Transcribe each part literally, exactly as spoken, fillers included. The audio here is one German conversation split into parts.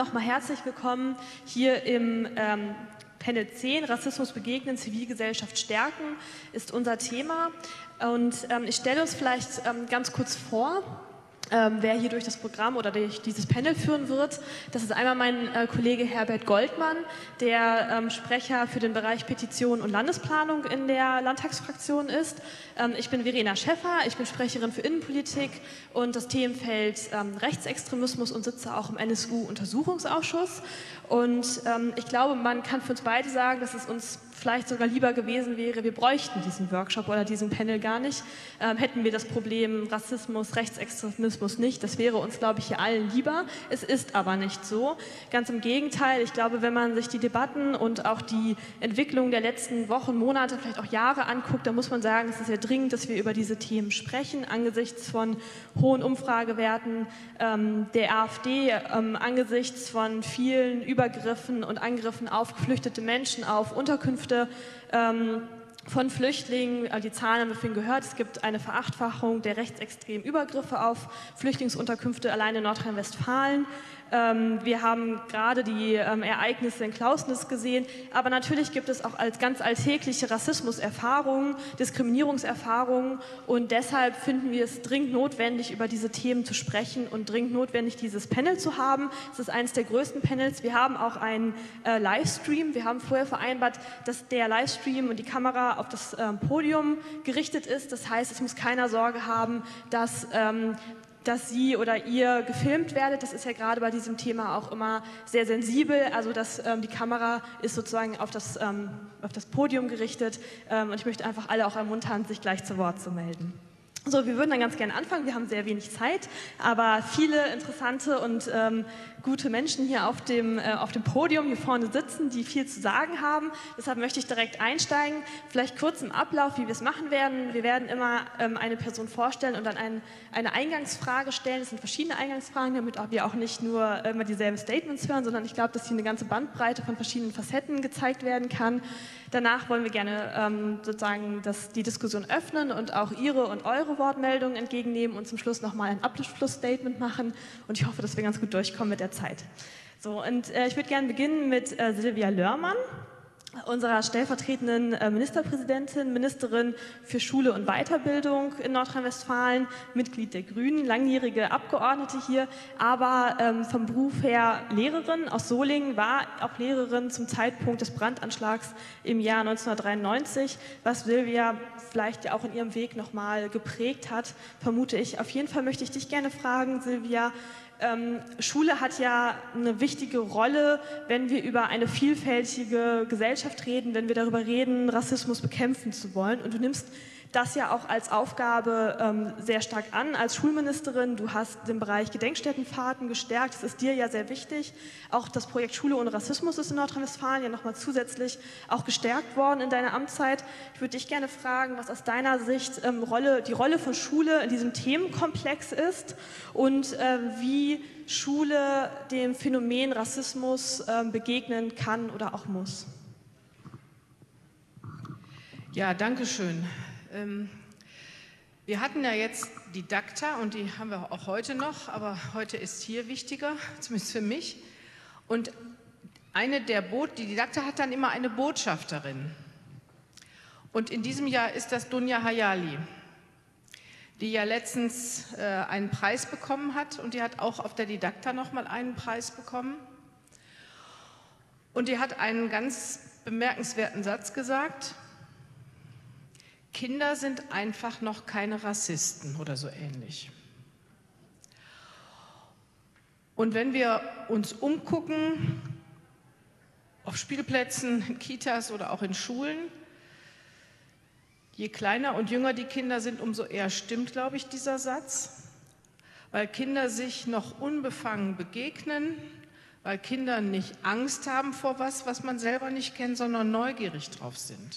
Nochmal herzlich willkommen hier im ähm, Panel zehn, Rassismus begegnen, Zivilgesellschaft stärken, ist unser Thema. Und ähm, ich stelle uns vielleicht ähm, ganz kurz vor, ähm, wer hier durch das Programm oder durch dieses Panel führen wird. Das ist einmal mein äh, Kollege Herbert Goldmann, der ähm, Sprecher für den Bereich Petition und Landesplanung in der Landtagsfraktion ist. Ähm, ich bin Verena Schäffer, ich bin Sprecherin für Innenpolitik und das Themenfeld ähm, Rechtsextremismus und sitze auch im N S U-Untersuchungsausschuss. Und ähm, ich glaube, man kann für uns beide sagen, dass es uns vielleicht sogar lieber gewesen wäre, wir bräuchten diesen Workshop oder diesen Panel gar nicht, ähm, hätten wir das Problem Rassismus, Rechtsextremismus nicht. Das wäre uns, glaube ich, hier allen lieber. Es ist aber nicht so. Ganz im Gegenteil. Ich glaube, wenn man sich die Debatten und auch die Entwicklung der letzten Wochen, Monate, vielleicht auch Jahre anguckt, dann muss man sagen, es ist sehr dringend, dass wir über diese Themen sprechen, angesichts von hohen Umfragewerten ähm, der AfD, ähm, angesichts von vielen Übergriffen und Angriffen auf geflüchtete Menschen, auf Unterkünfte ähm, von Flüchtlingen. Die Zahlen haben wir vorhin gehört. Es gibt eine Verachtfachung der rechtsextremen Übergriffe auf Flüchtlingsunterkünfte allein in Nordrhein-Westfalen. Ähm, wir haben gerade die ähm, Ereignisse in Klausnitz gesehen, aber natürlich gibt es auch als ganz alltägliche Rassismuserfahrungen, Diskriminierungserfahrungen und deshalb finden wir es dringend notwendig, über diese Themen zu sprechen und dringend notwendig, dieses Panel zu haben. Es ist eines der größten Panels. Wir haben auch einen äh, Livestream. Wir haben vorher vereinbart, dass der Livestream und die Kamera auf das ähm, Podium gerichtet ist. Das heißt, es muss keiner Sorge haben, dass ähm, dass Sie oder ihr gefilmt werdet. Das ist ja gerade bei diesem Thema auch immer sehr sensibel. Also dass, ähm, die Kamera ist sozusagen auf das, ähm, auf das Podium gerichtet. Ähm, und ich möchte einfach alle auch ermuntern, sich gleich zu Wort zu melden. So, wir würden dann ganz gerne anfangen. Wir haben sehr wenig Zeit, aber viele interessante und ähm, gute Menschen hier auf dem, äh, auf dem Podium hier vorne sitzen, die viel zu sagen haben. Deshalb möchte ich direkt einsteigen. Vielleicht kurz im Ablauf, wie wir es machen werden. Wir werden immer ähm, eine Person vorstellen und dann ein, eine Eingangsfrage stellen. Es sind verschiedene Eingangsfragen, damit wir auch nicht nur immer dieselben Statements hören, sondern ich glaube, dass hier eine ganze Bandbreite von verschiedenen Facetten gezeigt werden kann. Danach wollen wir gerne ähm, sozusagen das, die Diskussion öffnen und auch Ihre und eure Wortmeldungen entgegennehmen und zum Schluss nochmal ein Abschlussstatement machen. Und ich hoffe, dass wir ganz gut durchkommen mit der Zeit. So, und äh, ich würde gerne beginnen mit äh, Silvia Lörmann, unserer stellvertretenden äh, Ministerpräsidentin, Ministerin für Schule und Weiterbildung in Nordrhein-Westfalen, Mitglied der Grünen, langjährige Abgeordnete hier, aber ähm, vom Beruf her Lehrerin aus Solingen, war auch Lehrerin zum Zeitpunkt des Brandanschlags im Jahr neunzehnhundertdreiundneunzig, was Silvia vielleicht auch in ihrem Weg nochmal geprägt hat, vermute ich. Auf jeden Fall möchte ich dich gerne fragen, Silvia. Ähm, Schule hat ja eine wichtige Rolle, wenn wir über eine vielfältige Gesellschaft reden, wenn wir darüber reden, Rassismus bekämpfen zu wollen. Und du nimmst das ja auch als Aufgabe ähm, sehr stark an als Schulministerin. Du hast den Bereich Gedenkstättenfahrten gestärkt. Das ist dir ja sehr wichtig. Auch das Projekt Schule ohne Rassismus ist in Nordrhein-Westfalen ja nochmal zusätzlich auch gestärkt worden in deiner Amtszeit. Ich würde dich gerne fragen, was aus deiner Sicht ähm, Rolle, die Rolle von Schule in diesem Themenkomplex ist und äh, wie Schule dem Phänomen Rassismus äh, begegnen kann oder auch muss. Ja, danke schön. Wir hatten ja jetzt Didakta und die haben wir auch heute noch, aber heute ist hier wichtiger, zumindest für mich. Und eine der Bo die Didakta hat dann immer eine Botschafterin. Und in diesem Jahr ist das Dunja Hayali, die ja letztens äh, einen Preis bekommen hat und die hat auch auf der Didakta nochmal einen Preis bekommen. Und die hat einen ganz bemerkenswerten Satz gesagt: Kinder sind einfach noch keine Rassisten oder so ähnlich. Und wenn wir uns umgucken, auf Spielplätzen, in Kitas oder auch in Schulen, je kleiner und jünger die Kinder sind, umso eher stimmt, glaube ich, dieser Satz, weil Kinder sich noch unbefangen begegnen, weil Kinder nicht Angst haben vor was, was man selber nicht kennt, sondern neugierig drauf sind.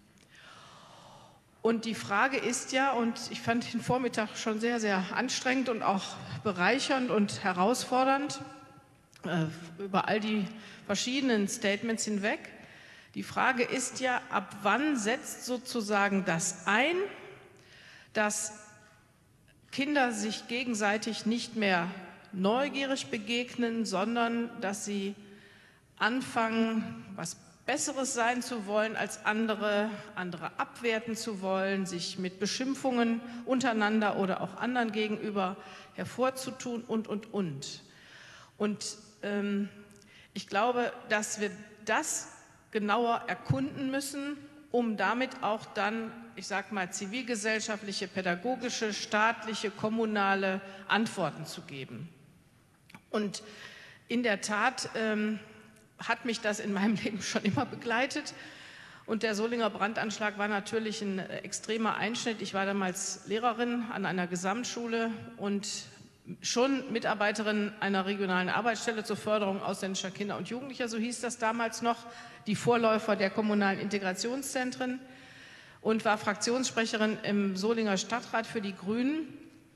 Und die Frage ist ja, und ich fand den Vormittag schon sehr, sehr anstrengend und auch bereichernd und herausfordernd, äh, über all die verschiedenen Statements hinweg. Die Frage ist ja, ab wann setzt sozusagen das ein, dass Kinder sich gegenseitig nicht mehr neugierig begegnen, sondern dass sie anfangen, was Besseres sein zu wollen als andere, andere abwerten zu wollen, sich mit Beschimpfungen untereinander oder auch anderen gegenüber hervorzutun und, und, und. Und ähm, ich glaube, dass wir das genauer erkunden müssen, um damit auch dann, ich sage mal, zivilgesellschaftliche, pädagogische, staatliche, kommunale Antworten zu geben. Und in der Tat ähm, hat mich das in meinem Leben schon immer begleitet. Und der Solinger Brandanschlag war natürlich ein extremer Einschnitt. Ich war damals Lehrerin an einer Gesamtschule und schon Mitarbeiterin einer regionalen Arbeitsstelle zur Förderung ausländischer Kinder und Jugendlicher, so hieß das damals noch, die Vorläufer der kommunalen Integrationszentren, und war Fraktionssprecherin im Solinger Stadtrat für die Grünen.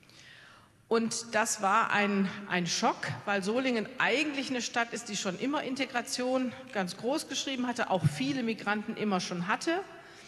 Und das war ein, ein Schock, weil Solingen eigentlich eine Stadt ist, die schon immer Integration ganz groß geschrieben hatte, auch viele Migranten immer schon hatte.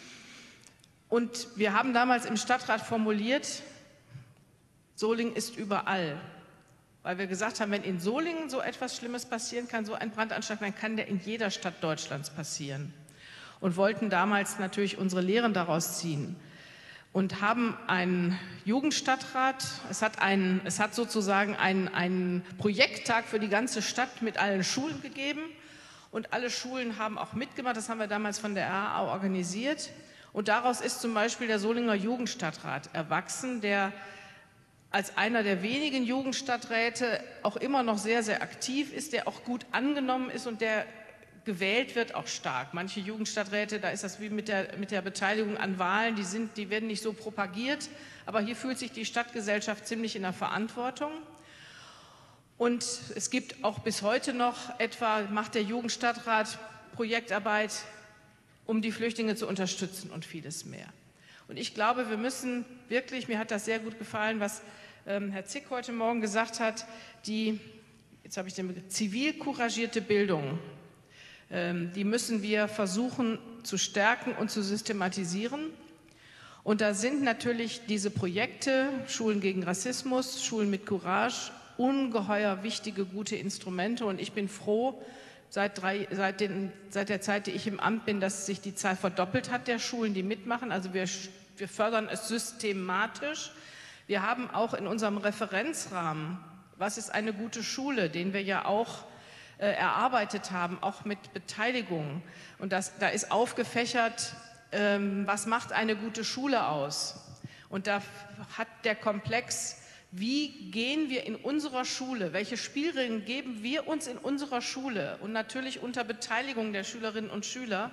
Und wir haben damals im Stadtrat formuliert, Solingen ist überall. Weil wir gesagt haben, wenn in Solingen so etwas Schlimmes passieren kann, so ein Brandanschlag, dann kann der in jeder Stadt Deutschlands passieren. Und wollten damals natürlich unsere Lehren daraus ziehen. Und haben einen Jugendstadtrat, es hat, einen, es hat sozusagen einen, einen Projekttag für die ganze Stadt mit allen Schulen gegeben. Und alle Schulen haben auch mitgemacht, das haben wir damals von der R A A organisiert. Und daraus ist zum Beispiel der Solinger Jugendstadtrat erwachsen, der als einer der wenigen Jugendstadträte auch immer noch sehr, sehr aktiv ist, der auch gut angenommen ist und der gewählt wird auch stark. Manche Jugendstadträte, da ist das wie mit der, mit der Beteiligung an Wahlen, die, sind, die werden nicht so propagiert, aber hier fühlt sich die Stadtgesellschaft ziemlich in der Verantwortung. Und es gibt auch bis heute noch etwa, macht der Jugendstadtrat Projektarbeit, um die Flüchtlinge zu unterstützen und vieles mehr. Und ich glaube, wir müssen wirklich, mir hat das sehr gut gefallen, was ähm, Herr Zick heute Morgen gesagt hat, die, jetzt habe ich den Begriff, zivil couragierte Bildung, ähm, die müssen wir versuchen zu stärken und zu systematisieren. Und da sind natürlich diese Projekte, Schulen gegen Rassismus, Schulen mit Courage, ungeheuer wichtige, gute Instrumente. Und ich bin froh, Seit, drei, seit, den, seit der Zeit, die ich im Amt bin, dass sich die Zahl verdoppelt hat der Schulen, die mitmachen. Also wir, wir fördern es systematisch. Wir haben auch in unserem Referenzrahmen, was ist eine gute Schule, den wir ja auch äh, erarbeitet haben, auch mit Beteiligung. Und das, da ist aufgefächert, ähm, was macht eine gute Schule aus? Und da hat der Komplex, wie gehen wir in unserer Schule, welche Spielregeln geben wir uns in unserer Schule und natürlich unter Beteiligung der Schülerinnen und Schüler,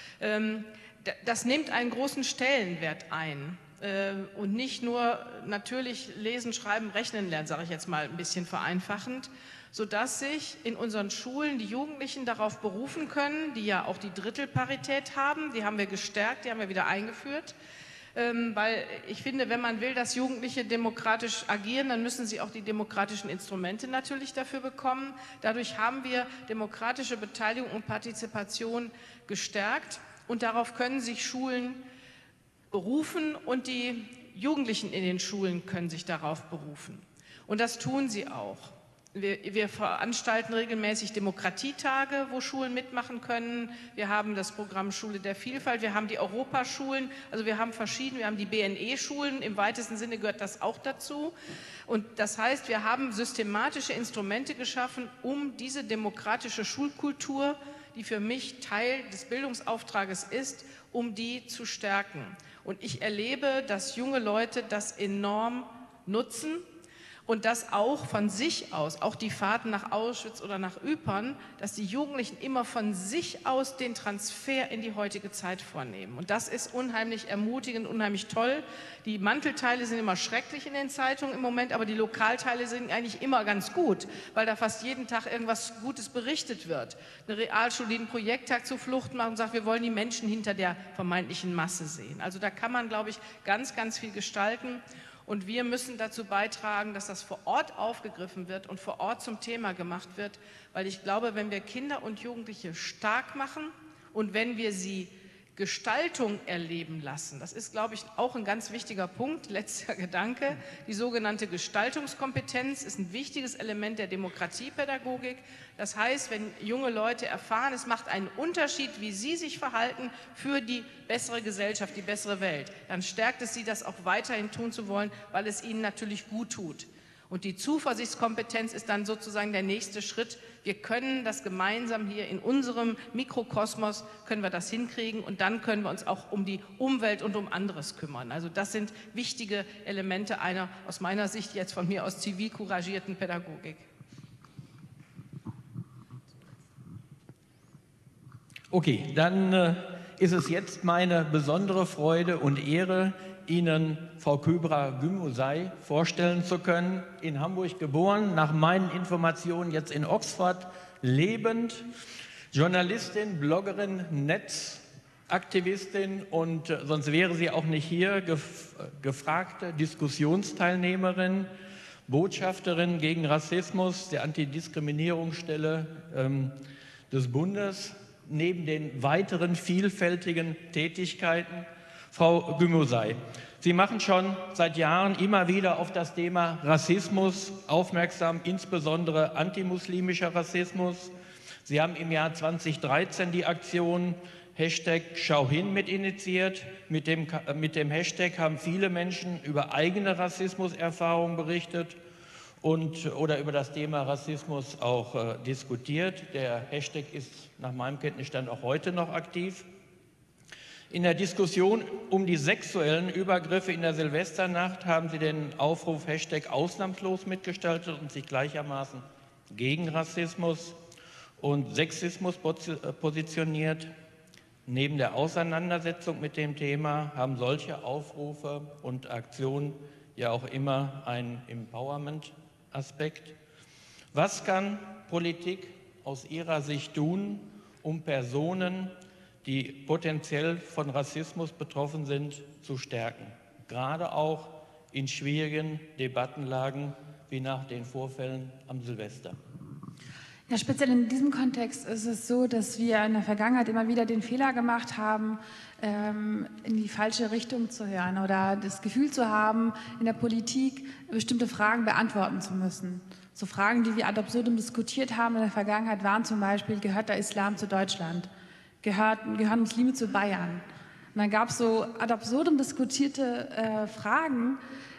das nimmt einen großen Stellenwert ein und nicht nur natürlich lesen, schreiben, rechnen lernen, sage ich jetzt mal ein bisschen vereinfachend, sodass sich in unseren Schulen die Jugendlichen darauf berufen können, die ja auch die Drittelparität haben, die haben wir gestärkt, die haben wir wieder eingeführt. Ähm, weil ich finde, wenn man will, dass Jugendliche demokratisch agieren, dann müssen sie auch die demokratischen Instrumente natürlich dafür bekommen. Dadurch haben wir demokratische Beteiligung und Partizipation gestärkt und darauf können sich Schulen berufen und die Jugendlichen in den Schulen können sich darauf berufen. Und das tun sie auch. Wir, wir veranstalten regelmäßig Demokratietage, wo Schulen mitmachen können. Wir haben das Programm Schule der Vielfalt, wir haben die Europaschulen, also wir haben verschiedene, wir haben die B N E-Schulen, im weitesten Sinne gehört das auch dazu. Und das heißt, wir haben systematische Instrumente geschaffen, um diese demokratische Schulkultur, die für mich Teil des Bildungsauftrages ist, um die zu stärken. Und ich erlebe, dass junge Leute das enorm nutzen. Und dass auch von sich aus, auch die Fahrten nach Auschwitz oder nach Ypern, dass die Jugendlichen immer von sich aus den Transfer in die heutige Zeit vornehmen. Und das ist unheimlich ermutigend, unheimlich toll. Die Mantelteile sind immer schrecklich in den Zeitungen im Moment, aber die Lokalteile sind eigentlich immer ganz gut, weil da fast jeden Tag irgendwas Gutes berichtet wird. Eine Realschule, die einen Projekttag zur Flucht macht und sagt, wir wollen die Menschen hinter der vermeintlichen Masse sehen. Also da kann man, glaube ich, ganz, ganz viel gestalten. Und wir müssen dazu beitragen, dass das vor Ort aufgegriffen wird und vor Ort zum Thema gemacht wird, weil ich glaube, wenn wir Kinder und Jugendliche stark machen und wenn wir sie Gestaltung erleben lassen. Das ist, glaube ich, auch ein ganz wichtiger Punkt. Letzter Gedanke. Die sogenannte Gestaltungskompetenz ist ein wichtiges Element der Demokratiepädagogik. Das heißt, wenn junge Leute erfahren, es macht einen Unterschied, wie sie sich verhalten für die bessere Gesellschaft, die bessere Welt, dann stärkt es sie, das auch weiterhin tun zu wollen, weil es ihnen natürlich gut tut. Und die Zuversichtskompetenz ist dann sozusagen der nächste Schritt. Wir können das gemeinsam hier in unserem Mikrokosmos, können wir das hinkriegen und dann können wir uns auch um die Umwelt und um anderes kümmern. Also das sind wichtige Elemente einer, aus meiner Sicht jetzt von mir aus zivil couragierten Pädagogik. Okay, dann äh, ist es jetzt meine besondere Freude und Ehre, Ihnen Frau Kübra-Gümüşay vorstellen zu können. In Hamburg geboren, nach meinen Informationen jetzt in Oxford lebend, Journalistin, Bloggerin, Netzaktivistin und äh, sonst wäre sie auch nicht hier, gef gefragte Diskussionsteilnehmerin, Botschafterin gegen Rassismus der Antidiskriminierungsstelle ähm, des Bundes, neben den weiteren vielfältigen Tätigkeiten. Frau Gümüşay, Sie machen schon seit Jahren immer wieder auf das Thema Rassismus aufmerksam, insbesondere antimuslimischer Rassismus. Sie haben im Jahr zweitausenddreizehn die Aktion Hashtag Schau hin mit initiiert. Mit dem, mit dem Hashtag haben viele Menschen über eigene Rassismuserfahrungen berichtet und, oder über das Thema Rassismus auch äh, diskutiert. Der Hashtag ist nach meinem Kenntnisstand auch heute noch aktiv. In der Diskussion um die sexuellen Übergriffe in der Silvesternacht haben Sie den Aufruf Hashtag ausnahmslos mitgestaltet und sich gleichermaßen gegen Rassismus und Sexismus positioniert. Neben der Auseinandersetzung mit dem Thema haben solche Aufrufe und Aktionen ja auch immer einen Empowerment-Aspekt. Was kann Politik aus Ihrer Sicht tun, um Personen, die potenziell von Rassismus betroffen sind, zu stärken? Gerade auch in schwierigen Debattenlagen wie nach den Vorfällen am Silvester. Ja, speziell in diesem Kontext ist es so, dass wir in der Vergangenheit immer wieder den Fehler gemacht haben, ähm, in die falsche Richtung zu hören oder das Gefühl zu haben, in der Politik bestimmte Fragen beantworten zu müssen. So Fragen, die wir ad absurdum diskutiert haben in der Vergangenheit, waren zum Beispiel, gehört der Islam zu Deutschland? Gehört, gehören Muslime zu Bayern? Und dann gab es so ad absurdum diskutierte äh, Fragen,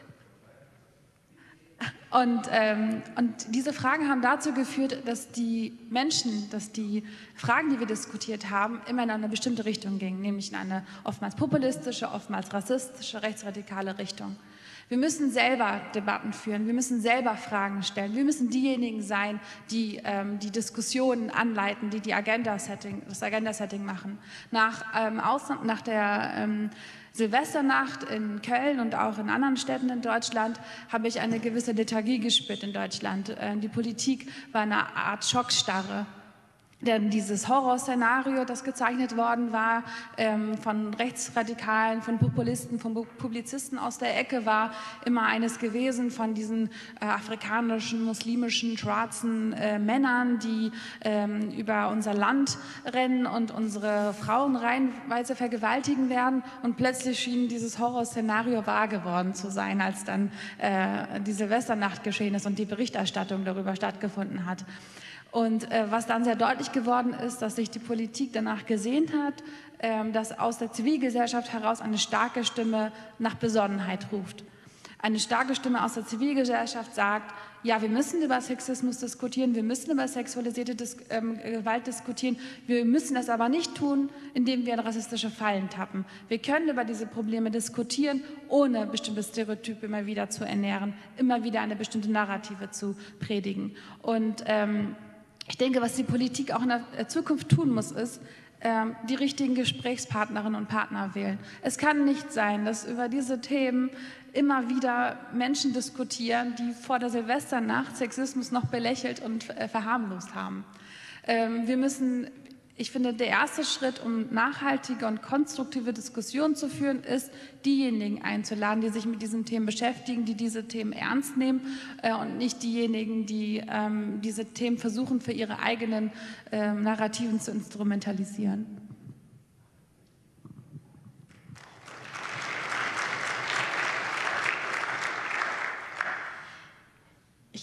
Und, ähm, und diese Fragen haben dazu geführt, dass die Menschen, dass die Fragen, die wir diskutiert haben, immer in eine bestimmte Richtung gingen, nämlich in eine oftmals populistische, oftmals rassistische, rechtsradikale Richtung. Wir müssen selber Debatten führen, wir müssen selber Fragen stellen, wir müssen diejenigen sein, die ähm, die Diskussionen anleiten, die, die Agenda-Setting, das Agenda-Setting machen. Nach, ähm, Ausland, nach der ähm, Silvesternacht in Köln und auch in anderen Städten in Deutschland habe ich eine gewisse Lethargie gespürt in Deutschland. Die Politik war eine Art Schockstarre. Denn dieses Horrorszenario, das gezeichnet worden war, ähm, von Rechtsradikalen, von Populisten, von Publizisten aus der Ecke, war immer eines gewesen von diesen äh, afrikanischen, muslimischen, schwarzen äh, Männern, die ähm, über unser Land rennen und unsere Frauen reihenweise vergewaltigen werden. Und plötzlich schien dieses Horrorszenario wahr geworden zu sein, als dann äh, die Silvesternacht geschehen ist und die Berichterstattung darüber stattgefunden hat. Und äh, was dann sehr deutlich geworden ist, dass sich die Politik danach gesehnt hat, äh, dass aus der Zivilgesellschaft heraus eine starke Stimme nach Besonnenheit ruft. Eine starke Stimme aus der Zivilgesellschaft sagt, ja, wir müssen über Sexismus diskutieren, wir müssen über sexualisierte Dis ähm, Gewalt diskutieren, wir müssen das aber nicht tun, indem wir in rassistische Fallen tappen. Wir können über diese Probleme diskutieren, ohne bestimmte Stereotype immer wieder zu ernähren, immer wieder eine bestimmte Narrative zu predigen. Und ähm, ich denke, was die Politik auch in der Zukunft tun muss, ist, die richtigen Gesprächspartnerinnen und Partner wählen. Es kann nicht sein, dass über diese Themen immer wieder Menschen diskutieren, die vor der Silvesternacht Sexismus noch belächelt und verharmlost haben. Wir müssen, ich finde, der erste Schritt, um nachhaltige und konstruktive Diskussionen zu führen, ist, diejenigen einzuladen, die sich mit diesen Themen beschäftigen, die diese Themen ernst nehmen äh, und nicht diejenigen, die ähm, diese Themen versuchen, für ihre eigenen äh, Narrativen zu instrumentalisieren.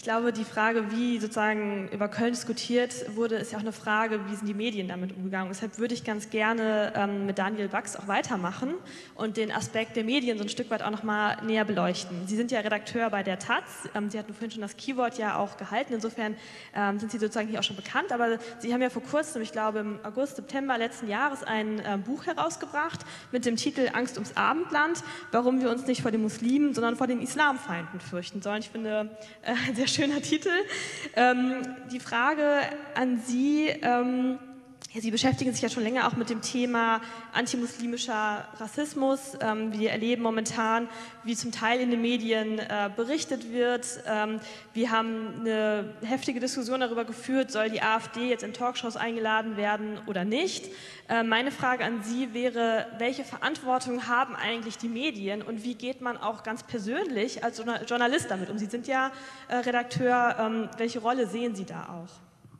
Ich glaube, die Frage, wie sozusagen über Köln diskutiert wurde, ist ja auch eine Frage, wie sind die Medien damit umgegangen. Deshalb würde ich ganz gerne ähm, mit Daniel Bax auch weitermachen und den Aspekt der Medien so ein Stück weit auch noch mal näher beleuchten. Sie sind ja Redakteur bei der Taz. Ähm, Sie hatten vorhin schon das Keyword ja auch gehalten. Insofern ähm, sind Sie sozusagen hier auch schon bekannt. Aber Sie haben ja vor kurzem, ich glaube im August, September letzten Jahres, ein äh, Buch herausgebracht mit dem Titel Angst ums Abendland, warum wir uns nicht vor den Muslimen, sondern vor den Islamfeinden fürchten sollen. Ich finde, äh, ein sehr schöner Titel. Ähm, die Frage an Sie, ähm, ja, Sie beschäftigen sich ja schon länger auch mit dem Thema antimuslimischer Rassismus. Ähm, wir erleben momentan, wie zum Teil in den Medien äh, berichtet wird. Ähm, wir haben eine heftige Diskussion darüber geführt, soll die AfD jetzt in Talkshows eingeladen werden oder nicht. Äh, meine Frage an Sie wäre, welche Verantwortung haben eigentlich die Medien und wie geht man auch ganz persönlich als Journalist damit um? Sie sind ja äh, Redakteur. Ähm, welche Rolle sehen Sie da auch?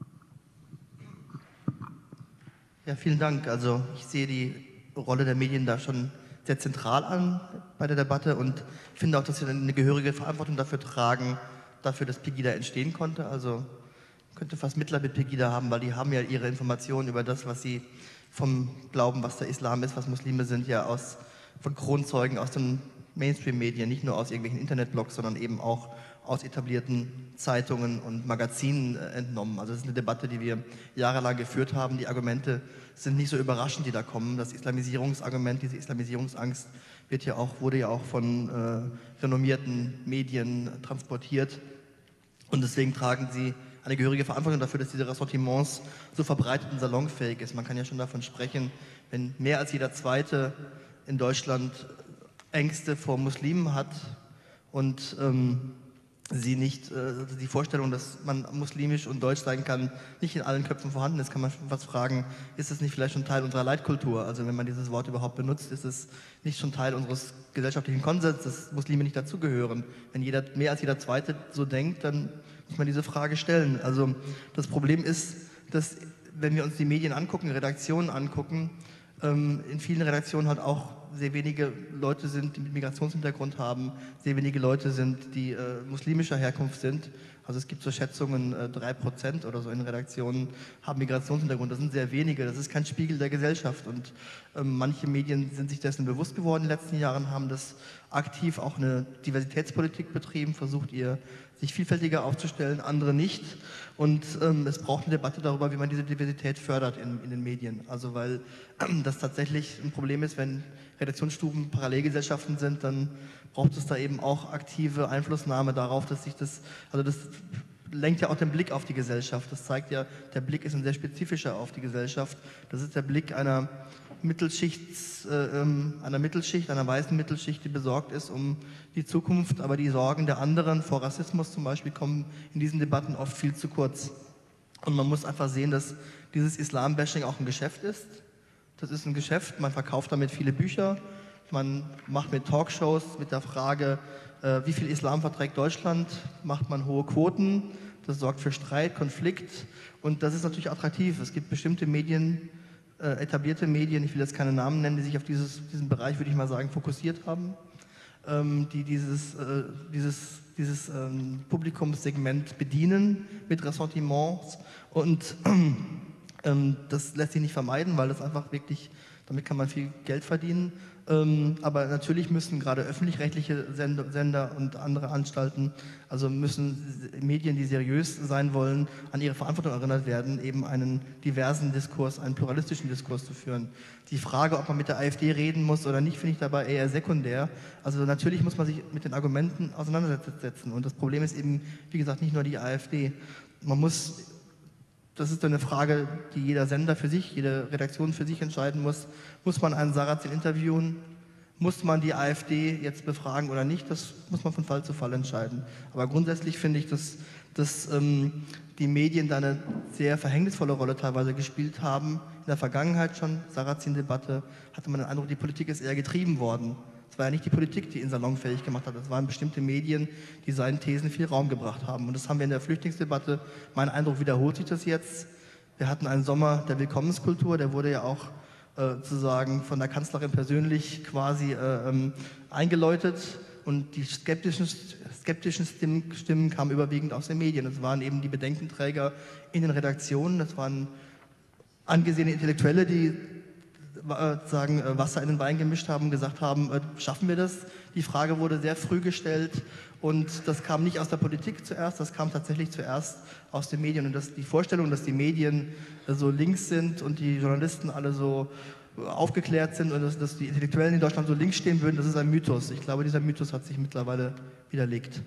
Ja, vielen Dank. Also ich sehe die Rolle der Medien da schon sehr zentral an bei der Debatte und finde auch, dass sie eine gehörige Verantwortung dafür tragen, dafür, dass Pegida entstehen konnte. Also man könnte fast Mitleid mit Pegida haben, weil die haben ja ihre Informationen über das, was sie vom Glauben, was der Islam ist, was Muslime sind, ja aus von Kronzeugen aus den Mainstream-Medien, nicht nur aus irgendwelchen Internetblogs, sondern eben auch aus etablierten Zeitungen und Magazinen äh, entnommen. Also das ist eine Debatte, die wir jahrelang geführt haben. Die Argumente sind nicht so überraschend, die da kommen. Das Islamisierungsargument, diese Islamisierungsangst wird ja auch, wurde ja auch von äh, renommierten Medien transportiert. Und deswegen tragen sie eine gehörige Verantwortung dafür, dass diese Ressentiments so verbreitet und salonfähig ist. Man kann ja schon davon sprechen, wenn mehr als jeder Zweite in Deutschland Ängste vor Muslimen hat und ähm, sie nicht, äh, die Vorstellung, dass man muslimisch und deutsch sein kann, nicht in allen Köpfen vorhanden ist, kann man was fragen, ist es nicht vielleicht schon Teil unserer Leitkultur? Also wenn man dieses Wort überhaupt benutzt, ist es nicht schon Teil unseres gesellschaftlichen Konsens, dass Muslime nicht dazugehören? Wenn jeder, mehr als jeder Zweite so denkt, dann muss man diese Frage stellen. Also das Problem ist, dass wenn wir uns die Medien angucken, Redaktionen angucken, ähm, in vielen Redaktionen halt auch sehr wenige Leute sind, die mit Migrationshintergrund haben, sehr wenige Leute sind, die äh, muslimischer Herkunft sind. Also es gibt so Schätzungen, äh, drei Prozent oder so in Redaktionen haben Migrationshintergrund. Das sind sehr wenige, das ist kein Spiegel der Gesellschaft. Und ähm, manche Medien sind sich dessen bewusst geworden in den letzten Jahren, haben das aktiv auch eine Diversitätspolitik betrieben, versucht ihr sich vielfältiger aufzustellen, andere nicht. Und ähm, es braucht eine Debatte darüber, wie man diese Diversität fördert in, in den Medien. Also weil ähm, das tatsächlich ein Problem ist, wenn Redaktionsstuben Parallelgesellschaften sind, dann braucht es da eben auch aktive Einflussnahme darauf, dass sich das, also das lenkt ja auch den Blick auf die Gesellschaft. Das zeigt ja, der Blick ist ein sehr spezifischer auf die Gesellschaft. Das ist der Blick einer Mittelschicht, äh, einer Mittelschicht, einer weißen Mittelschicht, die besorgt ist um die Zukunft, aber die Sorgen der anderen vor Rassismus zum Beispiel kommen in diesen Debatten oft viel zu kurz. Und man muss einfach sehen, dass dieses Islam-Bashing auch ein Geschäft ist. Das ist ein Geschäft, man verkauft damit viele Bücher, man macht mit Talkshows mit der Frage, äh, wie viel Islam verträgt Deutschland, macht man hohe Quoten, das sorgt für Streit, Konflikt und das ist natürlich attraktiv. Es gibt bestimmte Medien, äh, etablierte Medien, ich will jetzt keine Namen nennen, die sich auf dieses, diesen Bereich, würde ich mal sagen, fokussiert haben, ähm, die dieses, äh, dieses, dieses ähm, Publikumssegment bedienen mit Ressentiments und ähm, das lässt sich nicht vermeiden, weil das einfach wirklich, damit kann man viel Geld verdienen. Ähm, aber natürlich müssen gerade öffentlich-rechtliche Sender, Sender und andere Anstalten, also müssen Medien, die seriös sein wollen, an ihre Verantwortung erinnert werden, eben einen diversen Diskurs, einen pluralistischen Diskurs zu führen. Die Frage, ob man mit der AfD reden muss oder nicht, finde ich dabei eher sekundär. Also natürlich muss man sich mit den Argumenten auseinandersetzen. Und das Problem ist eben, wie gesagt, nicht nur die AfD. Man muss Das ist eine Frage, die jeder Sender für sich, jede Redaktion für sich entscheiden muss. Muss man einen Sarrazin interviewen? Muss man die AfD jetzt befragen oder nicht? Das muss man von Fall zu Fall entscheiden. Aber grundsätzlich finde ich, dass, dass ähm, die Medien da eine sehr verhängnisvolle Rolle teilweise gespielt haben. In der Vergangenheit schon, Sarrazin-Debatte, hatte man den Eindruck, die Politik ist eher getrieben worden. Es war ja nicht die Politik, die ihn salonfähig gemacht hat, es waren bestimmte Medien, die seinen Thesen viel Raum gebracht haben. Und das haben wir in der Flüchtlingsdebatte, mein Eindruck, wiederholt sich das jetzt. Wir hatten einen Sommer der Willkommenskultur, der wurde ja auch äh, sozusagen von der Kanzlerin persönlich quasi äh, ähm, eingeläutet. und die skeptischen, skeptischen Stimmen, Stimmen kamen überwiegend aus den Medien. Das waren eben die Bedenkenträger in den Redaktionen, das waren angesehene Intellektuelle, die sagen, Wasser in den Wein gemischt haben, gesagt haben, schaffen wir das? Die Frage wurde sehr früh gestellt und das kam nicht aus der Politik zuerst, das kam tatsächlich zuerst aus den Medien. Und das, die Vorstellung, dass die Medien so links sind und die Journalisten alle so aufgeklärt sind und dass, dass die Intellektuellen in Deutschland so links stehen würden, das ist ein Mythos. Ich glaube, dieser Mythos hat sich mittlerweile widerlegt.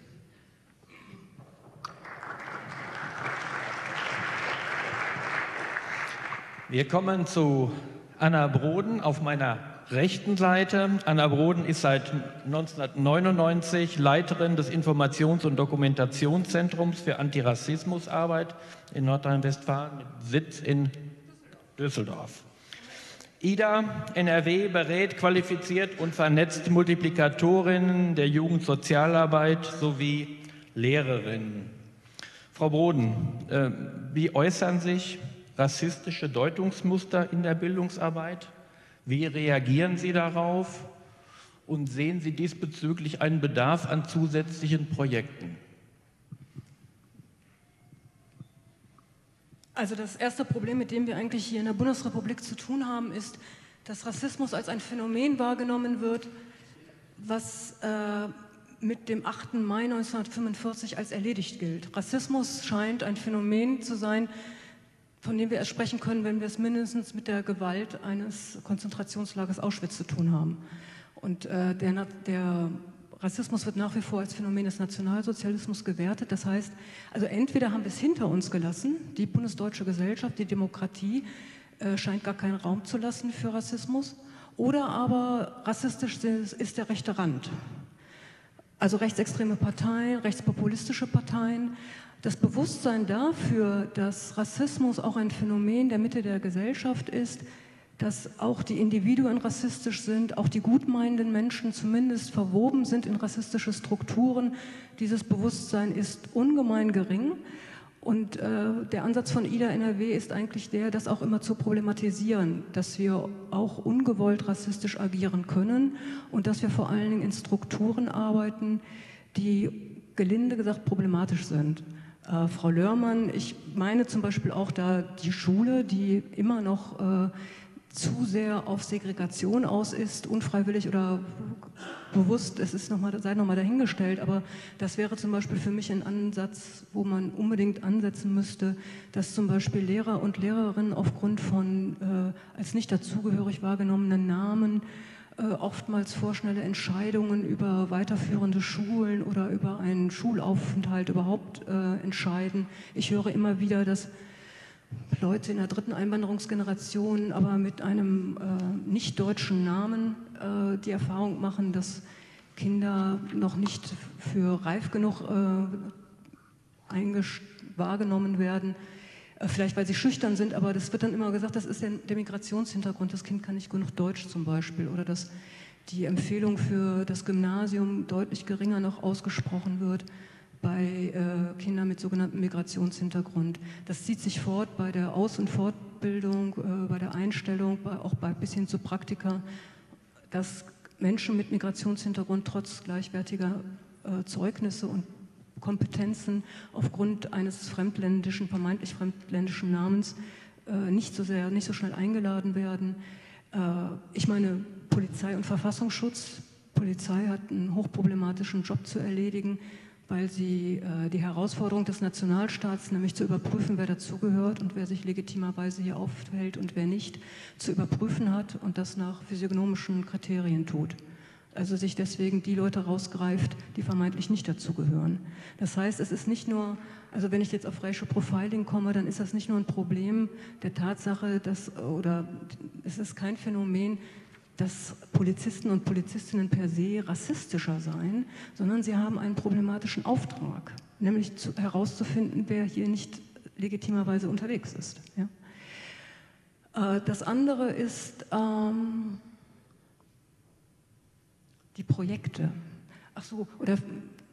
Wir kommen zu Anna Broden auf meiner rechten Seite. Anna Broden ist seit neunzehnhundertneunundneunzig Leiterin des Informations- und Dokumentationszentrums für Antirassismusarbeit in Nordrhein-Westfalen mit Sitz in Düsseldorf. I D A N R W berät, qualifiziert und vernetzt Multiplikatorinnen der Jugendsozialarbeit sowie Lehrerinnen. Frau Broden, äh, wie äußern sich rassistische Deutungsmuster in der Bildungsarbeit? Wie reagieren Sie darauf? Und sehen Sie diesbezüglich einen Bedarf an zusätzlichen Projekten? Also das erste Problem, mit dem wir eigentlich hier in der Bundesrepublik zu tun haben, ist, dass Rassismus als ein Phänomen wahrgenommen wird, was äh, mit dem achten Mai neunzehnhundertfünfundvierzig als erledigt gilt. Rassismus scheint ein Phänomen zu sein, von dem wir erst sprechen können, wenn wir es mindestens mit der Gewalt eines Konzentrationslagers Auschwitz zu tun haben. Und äh, der, der Rassismus wird nach wie vor als Phänomen des Nationalsozialismus gewertet. Das heißt, also entweder haben wir es hinter uns gelassen, die bundesdeutsche Gesellschaft, die Demokratie äh, scheint gar keinen Raum zu lassen für Rassismus, oder aber rassistisch ist, ist der rechte Rand. Also rechtsextreme Parteien, rechtspopulistische Parteien. Das Bewusstsein dafür, dass Rassismus auch ein Phänomen der Mitte der Gesellschaft ist, dass auch die Individuen rassistisch sind, auch die gutmeinenden Menschen zumindest verwoben sind in rassistische Strukturen. Dieses Bewusstsein ist ungemein gering. Und äh, der Ansatz von I D A N R W ist eigentlich der, das auch immer zu problematisieren, dass wir auch ungewollt rassistisch agieren können und dass wir vor allen Dingen in Strukturen arbeiten, die gelinde gesagt problematisch sind. Äh, Frau Lörmann, ich meine zum Beispiel auch da die Schule, die immer noch äh, zu sehr auf Segregation aus ist, unfreiwillig oder bewusst, es ist noch mal, sei nochmal dahingestellt, aber das wäre zum Beispiel für mich ein Ansatz, wo man unbedingt ansetzen müsste, dass zum Beispiel Lehrer und Lehrerinnen aufgrund von äh, als nicht dazugehörig wahrgenommenen Namen äh, oftmals vorschnelle Entscheidungen über weiterführende Schulen oder über einen Schulaufenthalt überhaupt äh, entscheiden. Ich höre immer wieder, dass Leute in der dritten Einwanderungsgeneration, aber mit einem äh, nicht-deutschen Namen äh, die Erfahrung machen, dass Kinder noch nicht für reif genug äh, wahrgenommen werden, äh, vielleicht weil sie schüchtern sind, aber das wird dann immer gesagt, das ist der, der Migrationshintergrund, das Kind kann nicht genug Deutsch zum Beispiel, oder dass die Empfehlung für das Gymnasium deutlich geringer noch ausgesprochen wird bei äh, Kindern mit sogenanntem Migrationshintergrund. Das zieht sich fort bei der Aus- und Fortbildung, äh, bei der Einstellung, bei, auch bei, bis hin zu Praktika, dass Menschen mit Migrationshintergrund trotz gleichwertiger äh, Zeugnisse und Kompetenzen aufgrund eines fremdländischen, vermeintlich fremdländischen Namens äh, nicht so sehr, nicht so schnell eingeladen werden. Äh, ich meine, Polizei und Verfassungsschutz. Polizei hat einen hochproblematischen Job zu erledigen, weil sie äh, die Herausforderung des Nationalstaats, nämlich zu überprüfen, wer dazugehört und wer sich legitimerweise hier aufhält und wer nicht, zu überprüfen hat und das nach physiognomischen Kriterien tut. Also sich deswegen die Leute rausgreift, die vermeintlich nicht dazugehören. Das heißt, es ist nicht nur, also wenn ich jetzt auf Racial Profiling komme, dann ist das nicht nur ein Problem der Tatsache, dass, oder es ist kein Phänomen, dass Polizisten und Polizistinnen per se rassistischer seien, sondern sie haben einen problematischen Auftrag, nämlich zu, herauszufinden, wer hier nicht legitimerweise unterwegs ist. Ja? Äh, das andere ist ähm, die Projekte. Ach so, oder äh,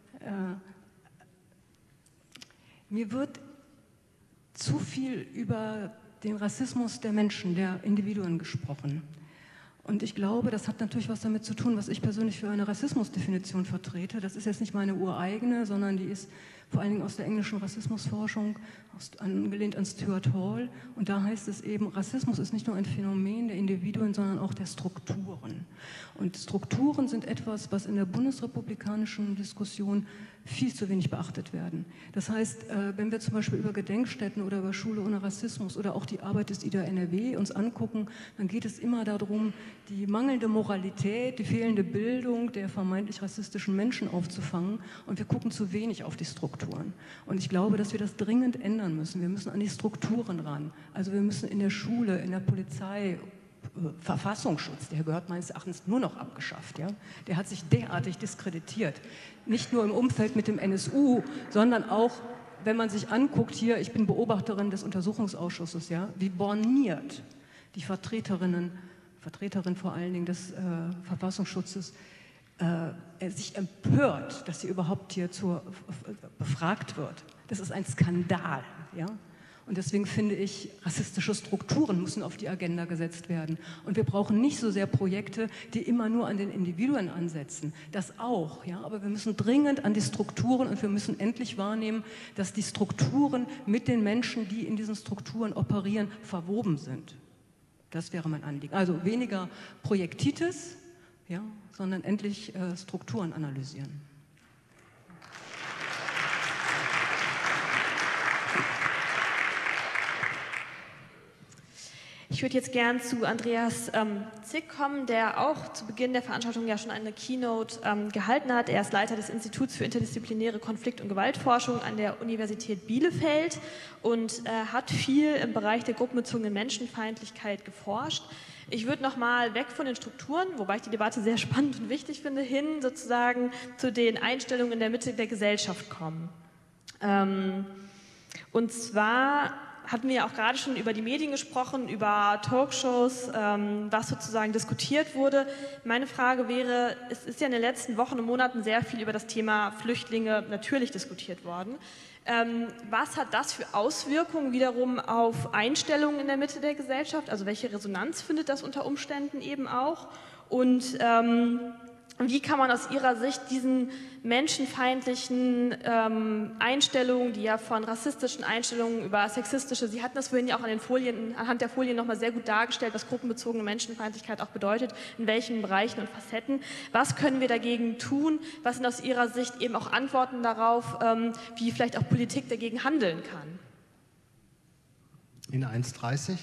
mir wird zu viel über den Rassismus der Menschen, der Individuen gesprochen. Und ich glaube, das hat natürlich was damit zu tun, was ich persönlich für eine Rassismusdefinition vertrete. Das ist jetzt nicht meine ureigene, sondern die ist vor allen Dingen aus der englischen Rassismusforschung, aus, angelehnt an Stuart Hall. Und da heißt es eben, Rassismus ist nicht nur ein Phänomen der Individuen, sondern auch der Strukturen. Und Strukturen sind etwas, was in der bundesrepublikanischen Diskussion viel zu wenig beachtet werden. Das heißt, wenn wir zum Beispiel über Gedenkstätten oder über Schule ohne Rassismus oder auch die Arbeit des I D A N R W uns angucken, dann geht es immer darum, die mangelnde Moralität, die fehlende Bildung der vermeintlich rassistischen Menschen aufzufangen, und wir gucken zu wenig auf die Strukturen. Und ich glaube, dass wir das dringend ändern müssen. Wir müssen an die Strukturen ran. Also wir müssen in der Schule, in der Polizei, Verfassungsschutz, der gehört meines Erachtens nur noch abgeschafft. Ja? Der hat sich derartig diskreditiert. Nicht nur im Umfeld mit dem N S U, sondern auch, wenn man sich anguckt, hier, ich bin Beobachterin des Untersuchungsausschusses, ja, wie borniert die Vertreterinnen, Vertreterin vor allen Dingen des äh, Verfassungsschutzes, äh, sich empört, dass sie überhaupt hier zur, befragt wird. Das ist ein Skandal. Ja? Und deswegen finde ich, rassistische Strukturen müssen auf die Agenda gesetzt werden. Und wir brauchen nicht so sehr Projekte, die immer nur an den Individuen ansetzen. Das auch, ja, aber wir müssen dringend an die Strukturen, und wir müssen endlich wahrnehmen, dass die Strukturen mit den Menschen, die in diesen Strukturen operieren, verwoben sind. Das wäre mein Anliegen. Also weniger Projektitis, ja, sondern endlich äh, Strukturen analysieren. Ich würde jetzt gern zu Andreas ähm, Zick kommen, der auch zu Beginn der Veranstaltung ja schon eine Keynote ähm, gehalten hat. Er ist Leiter des Instituts für interdisziplinäre Konflikt- und Gewaltforschung an der Universität Bielefeld und äh, hat viel im Bereich der gruppenbezogenen Menschenfeindlichkeit geforscht. Ich würde noch mal weg von den Strukturen, wobei ich die Debatte sehr spannend und wichtig finde, hin sozusagen zu den Einstellungen in der Mitte der Gesellschaft kommen. Ähm, und zwar hatten wir auch gerade schon über die Medien gesprochen, über Talkshows, ähm, was sozusagen diskutiert wurde. Meine Frage wäre, es ist ja in den letzten Wochen und Monaten sehr viel über das Thema Flüchtlinge natürlich diskutiert worden. Ähm, was hat das für Auswirkungen wiederum auf Einstellungen in der Mitte der Gesellschaft? Also welche Resonanz findet das unter Umständen eben auch? Und ähm, wie kann man aus Ihrer Sicht diesen menschenfeindlichen ähm, Einstellungen, die ja von rassistischen Einstellungen über sexistische, Sie hatten das vorhin ja auch an den Folien, anhand der Folien nochmal sehr gut dargestellt, was gruppenbezogene Menschenfeindlichkeit auch bedeutet, in welchen Bereichen und Facetten. Was können wir dagegen tun? Was sind aus Ihrer Sicht eben auch Antworten darauf, ähm, wie vielleicht auch Politik dagegen handeln kann? In eins dreißig?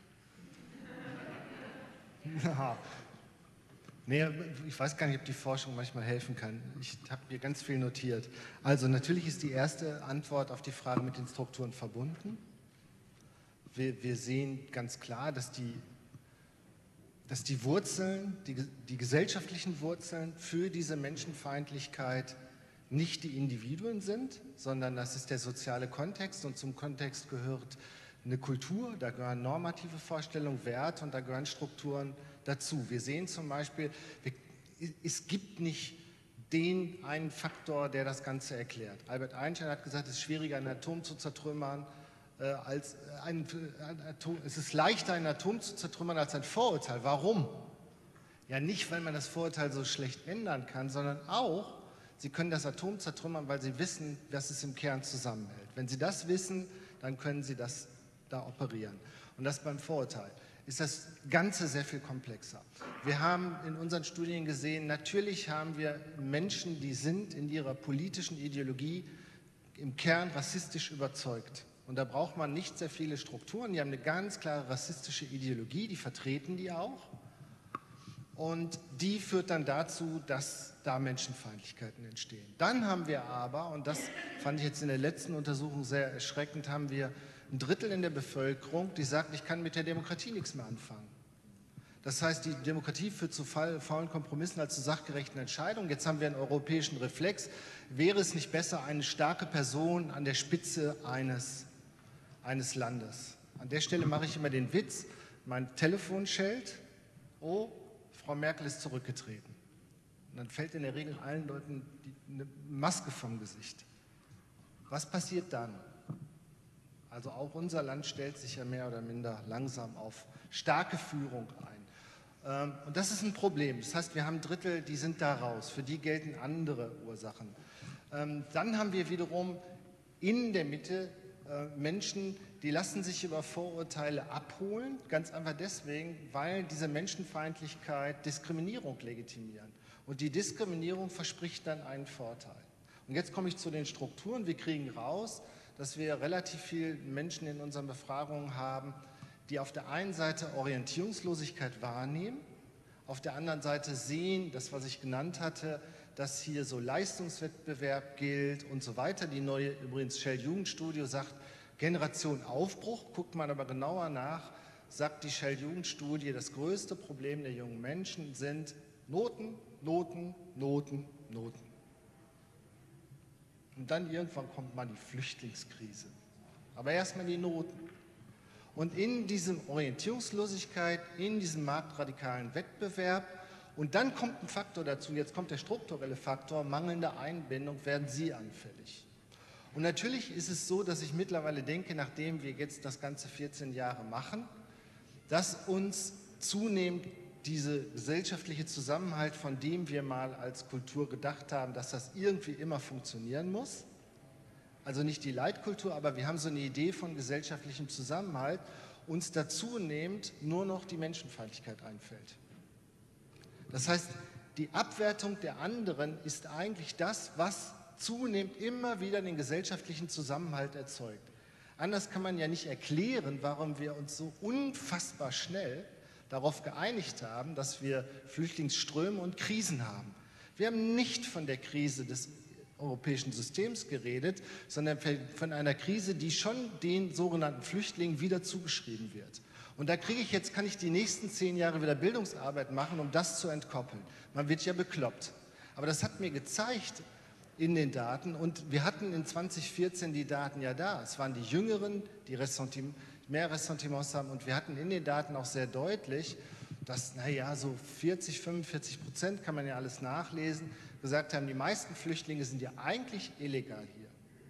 Ja. Nee, ich weiß gar nicht, ob die Forschung manchmal helfen kann. Ich habe mir ganz viel notiert. Also natürlich ist die erste Antwort auf die Frage mit den Strukturen verbunden. Wir, wir sehen ganz klar, dass die, dass die Wurzeln, die, die gesellschaftlichen Wurzeln für diese Menschenfeindlichkeit nicht die Individuen sind, sondern das ist der soziale Kontext, und zum Kontext gehört eine Kultur, da gehören normative Vorstellungen, Werte, und da gehören Strukturen dazu. Wir sehen zum Beispiel, es gibt nicht den einen Faktor, der das Ganze erklärt. Albert Einstein hat gesagt, es ist schwieriger, ein Atom zu zertrümmern, äh, als ein, ein Atom, es ist leichter, ein Atom zu zertrümmern als ein Vorurteil. Warum? Ja, nicht, weil man das Vorurteil so schlecht ändern kann, sondern auch, Sie können das Atom zertrümmern, weil Sie wissen, was es im Kern zusammenhält. Wenn Sie das wissen, dann können Sie das da operieren. Und das beim Vorurteil ist das Ganze sehr viel komplexer. Wir haben in unseren Studien gesehen, natürlich haben wir Menschen, die sind in ihrer politischen Ideologie im Kern rassistisch überzeugt. Und da braucht man nicht sehr viele Strukturen, die haben eine ganz klare rassistische Ideologie, die vertreten die auch. Und die führt dann dazu, dass da Menschenfeindlichkeiten entstehen. Dann haben wir aber, und das fand ich jetzt in der letzten Untersuchung sehr erschreckend, haben wir ein Drittel in der Bevölkerung, die sagt, ich kann mit der Demokratie nichts mehr anfangen. Das heißt, die Demokratie führt zu faulen Kompromissen als zu sachgerechten Entscheidungen. Jetzt haben wir einen europäischen Reflex. Wäre es nicht besser, eine starke Person an der Spitze eines, eines Landes? An der Stelle mache ich immer den Witz, mein Telefon schellt, oh, Frau Merkel ist zurückgetreten. Und dann fällt in der Regel allen Leuten die, eine Maske vom Gesicht. Was passiert dann? Also auch unser Land stellt sich ja mehr oder minder langsam auf starke Führung ein. Und das ist ein Problem. Das heißt, wir haben Drittel, die sind da raus. Für die gelten andere Ursachen. Dann haben wir wiederum in der Mitte Menschen, die lassen sich über Vorurteile abholen, ganz einfach deswegen, weil diese Menschenfeindlichkeit Diskriminierung legitimieren. Und die Diskriminierung verspricht dann einen Vorteil. Und jetzt komme ich zu den Strukturen. Wir kriegen raus, dass wir relativ viele Menschen in unseren Befragungen haben, die auf der einen Seite Orientierungslosigkeit wahrnehmen, auf der anderen Seite sehen, das, was ich genannt hatte, dass hier so Leistungswettbewerb gilt und so weiter. Die neue, übrigens, Shell-Jugendstudie sagt, Generation Aufbruch. Guckt man aber genauer nach, sagt die Shell-Jugendstudie, das größte Problem der jungen Menschen sind Noten, Noten, Noten, Noten. Und dann irgendwann kommt mal die Flüchtlingskrise. Aber erstmal die Noten. Und in diesem Orientierungslosigkeit, in diesem marktradikalen Wettbewerb, und dann kommt ein Faktor dazu, jetzt kommt der strukturelle Faktor, mangelnde Einbindung, werden Sie anfällig. Und natürlich ist es so, dass ich mittlerweile denke, nachdem wir jetzt das Ganze vierzehn Jahre machen, dass uns zunehmend dieser gesellschaftliche Zusammenhalt, von dem wir mal als Kultur gedacht haben, dass das irgendwie immer funktionieren muss, also nicht die Leitkultur, aber wir haben so eine Idee von gesellschaftlichem Zusammenhalt, uns da zunehmend nur noch die Menschenfeindlichkeit einfällt. Das heißt, die Abwertung der anderen ist eigentlich das, was zunehmend immer wieder den gesellschaftlichen Zusammenhalt erzeugt. Anders kann man ja nicht erklären, warum wir uns so unfassbar schnell darauf geeinigt haben, dass wir Flüchtlingsströme und Krisen haben. Wir haben nicht von der Krise des europäischen Systems geredet, sondern von einer Krise, die schon den sogenannten Flüchtlingen wieder zugeschrieben wird. Und da kriege ich jetzt, kann ich die nächsten zehn Jahre wieder Bildungsarbeit machen, um das zu entkoppeln. Man wird ja bekloppt. Aber das hat mir gezeigt in den Daten, und wir hatten in zwanzig vierzehn die Daten ja da. Es waren die Jüngeren, die Ressentiment, mehr Ressentiments haben, und wir hatten in den Daten auch sehr deutlich, dass, naja, so vierzig, fünfundvierzig Prozent, kann man ja alles nachlesen, gesagt haben, die meisten Flüchtlinge sind ja eigentlich illegal hier.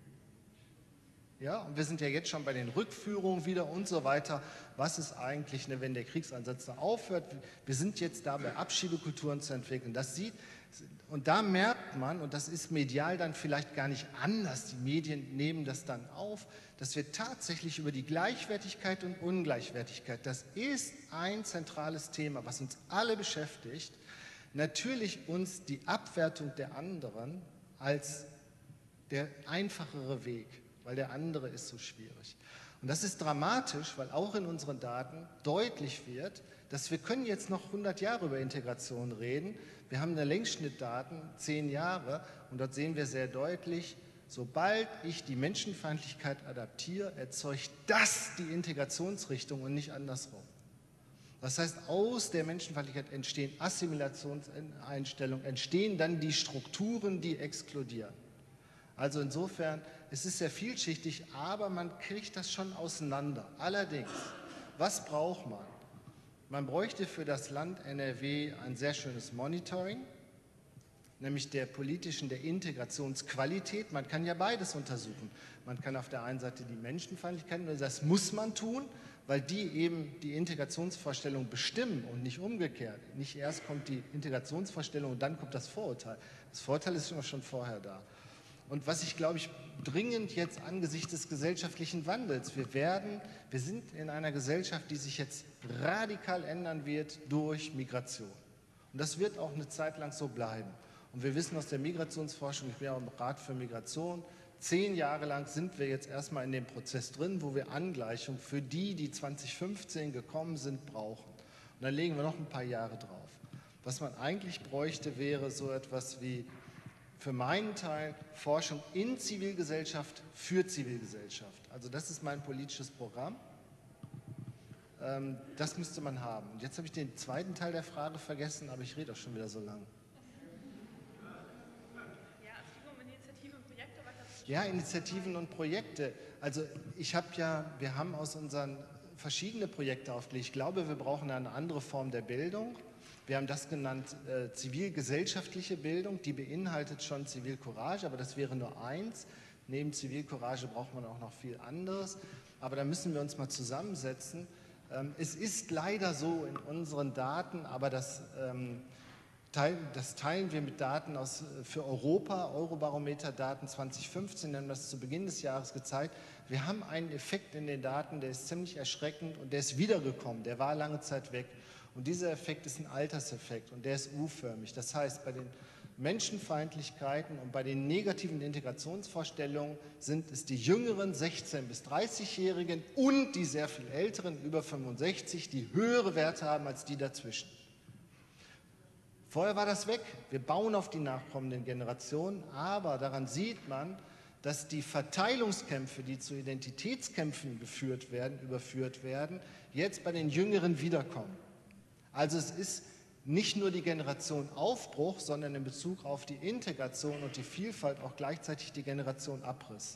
Ja, und wir sind ja jetzt schon bei den Rückführungen wieder und so weiter. Was ist eigentlich, ne, wenn der Kriegseinsatz da aufhört? Wir sind jetzt dabei, Abschiebekulturen zu entwickeln. Das sieht, und da merkt man, und das ist medial dann vielleicht gar nicht anders, die Medien nehmen das dann auf, dass wir tatsächlich über die Gleichwertigkeit und Ungleichwertigkeit, das ist ein zentrales Thema, was uns alle beschäftigt, natürlich uns die Abwertung der anderen als der einfachere Weg, weil der andere ist so schwierig. Und das ist dramatisch, weil auch in unseren Daten deutlich wird, dass wir können jetzt noch hundert Jahre über Integration reden. Wir haben eine Längsschnittdaten, zehn Jahre, und dort sehen wir sehr deutlich, sobald ich die Menschenfeindlichkeit adaptiere, erzeugt das die Integrationsrichtung und nicht andersrum. Das heißt, aus der Menschenfeindlichkeit entstehen Assimilationseinstellungen, entstehen dann die Strukturen, die exkludieren. Also insofern, es ist sehr vielschichtig, aber man kriegt das schon auseinander. Allerdings, was braucht man? Man bräuchte für das Land N R W ein sehr schönes Monitoring, nämlich der politischen, der Integrationsqualität. Man kann ja beides untersuchen. Man kann auf der einen Seite die Menschenfeindlichkeit, das muss man tun, weil die eben die Integrationsvorstellung bestimmen und nicht umgekehrt. Nicht erst kommt die Integrationsvorstellung und dann kommt das Vorurteil. Das Vorurteil ist immer schon vorher da. Und was ich, glaube ich, dringend jetzt angesichts des gesellschaftlichen Wandels, wir werden, wir sind in einer Gesellschaft, die sich jetzt radikal ändern wird durch Migration. Und das wird auch eine Zeit lang so bleiben. Und wir wissen aus der Migrationsforschung, ich bin ja auch im Rat für Migration, zehn Jahre lang sind wir jetzt erstmal in dem Prozess drin, wo wir Angleichung für die, die zwanzig fünfzehn gekommen sind, brauchen. Und dann legen wir noch ein paar Jahre drauf. Was man eigentlich bräuchte, wäre so etwas wie für meinen Teil Forschung in Zivilgesellschaft für Zivilgesellschaft. Also das ist mein politisches Programm. Ähm, das müsste man haben. Und jetzt habe ich den zweiten Teil der Frage vergessen, aber ich rede auch schon wieder so lang. Ja, Initiativen und Projekte. Also ich habe ja, wir haben aus unseren verschiedene Projekte aufgelegt. Ich glaube, wir brauchen eine andere Form der Bildung. Wir haben das genannt äh, zivilgesellschaftliche Bildung, die beinhaltet schon Zivilcourage, aber das wäre nur eins. Neben Zivilcourage braucht man auch noch viel anderes. Aber da müssen wir uns mal zusammensetzen. Es ist leider so in unseren Daten, aber das, ähm, teil, das teilen wir mit Daten aus, für Europa, Eurobarometer-Daten zwanzig fünfzehn, haben das zu Beginn des Jahres gezeigt. Wir haben einen Effekt in den Daten, der ist ziemlich erschreckend und der ist wiedergekommen, der war lange Zeit weg. Und dieser Effekt ist ein Alterseffekt und der ist U-förmig. Das heißt, bei den Menschenfeindlichkeiten und bei den negativen Integrationsvorstellungen sind es die jüngeren sechzehn- bis dreißigjährigen und die sehr viel älteren, über fünfundsechzig, die höhere Werte haben als die dazwischen. Vorher war das weg. Wir bauen auf die nachkommenden Generationen, aber daran sieht man, dass die Verteilungskämpfe, die zu Identitätskämpfen geführt werden, überführt werden, jetzt bei den Jüngeren wiederkommen. Also es ist nicht nur die Generation Aufbruch, sondern in Bezug auf die Integration und die Vielfalt auch gleichzeitig die Generation Abriss.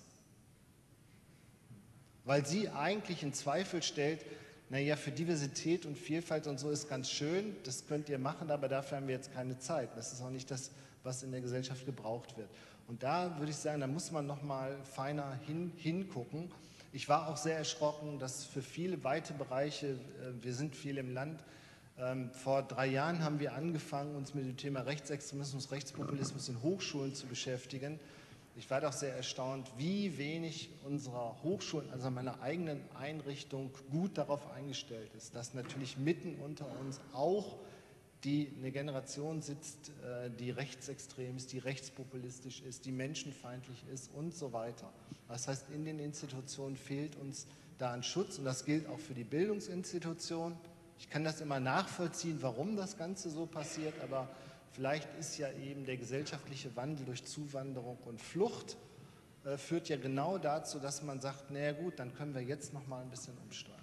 Weil sie eigentlich in Zweifel stellt, naja, für Diversität und Vielfalt und so ist ganz schön, das könnt ihr machen, aber dafür haben wir jetzt keine Zeit. Das ist auch nicht das, was in der Gesellschaft gebraucht wird. Und da würde ich sagen, da muss man noch mal feiner hin, hingucken. Ich war auch sehr erschrocken, dass für viele weite Bereiche, wir sind viel im Land, Ähm, vor drei Jahren haben wir angefangen, uns mit dem Thema Rechtsextremismus, Rechtspopulismus in Hochschulen zu beschäftigen. Ich war doch sehr erstaunt, wie wenig unserer Hochschulen, also meiner eigenen Einrichtung, gut darauf eingestellt ist, dass natürlich mitten unter uns auch die, eine Generation sitzt, äh, die rechtsextrem ist, die rechtspopulistisch ist, die menschenfeindlich ist und so weiter. Das heißt, in den Institutionen fehlt uns da ein Schutz und das gilt auch für die Bildungsinstitutionen. Ich kann das immer nachvollziehen, warum das Ganze so passiert, aber vielleicht ist ja eben der gesellschaftliche Wandel durch Zuwanderung und Flucht, äh, führt ja genau dazu, dass man sagt, naja gut, dann können wir jetzt noch mal ein bisschen umsteuern.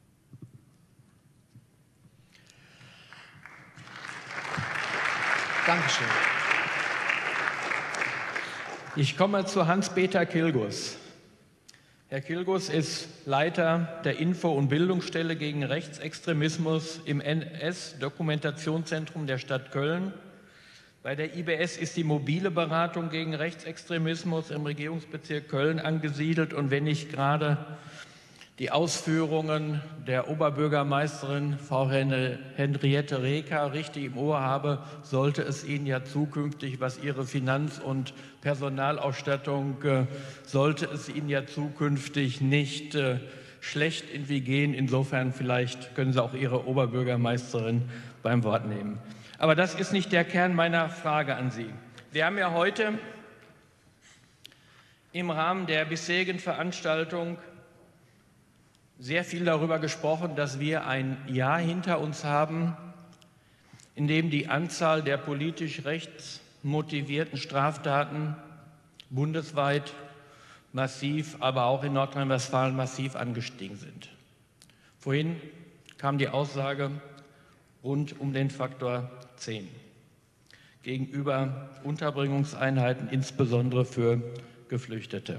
Dankeschön. Ich komme zu Hans-Peter Kilgus. Herr Kilgus ist Leiter der Info- und Bildungsstelle gegen Rechtsextremismus im N S-Dokumentationszentrum der Stadt Köln. Bei der I B S ist die mobile Beratung gegen Rechtsextremismus im Regierungsbezirk Köln angesiedelt. Und wenn ich gerade die Ausführungen der Oberbürgermeisterin Frau Henriette Reker richtig im Ohr habe, sollte es Ihnen ja zukünftig, was Ihre Finanz- und Personalausstattung, äh, sollte es Ihnen ja zukünftig nicht äh, schlecht irgendwie gehen. Insofern vielleicht können Sie auch Ihre Oberbürgermeisterin beim Wort nehmen. Aber das ist nicht der Kern meiner Frage an Sie. Wir haben ja heute im Rahmen der bisherigen Veranstaltung sehr viel darüber gesprochen, dass wir ein Jahr hinter uns haben, in dem die Anzahl der politisch rechtsmotivierten Straftaten bundesweit massiv, aber auch in Nordrhein-Westfalen massiv angestiegen sind. Vorhin kam die Aussage rund um den Faktor zehn gegenüber Unterbringungseinheiten, insbesondere für Geflüchtete.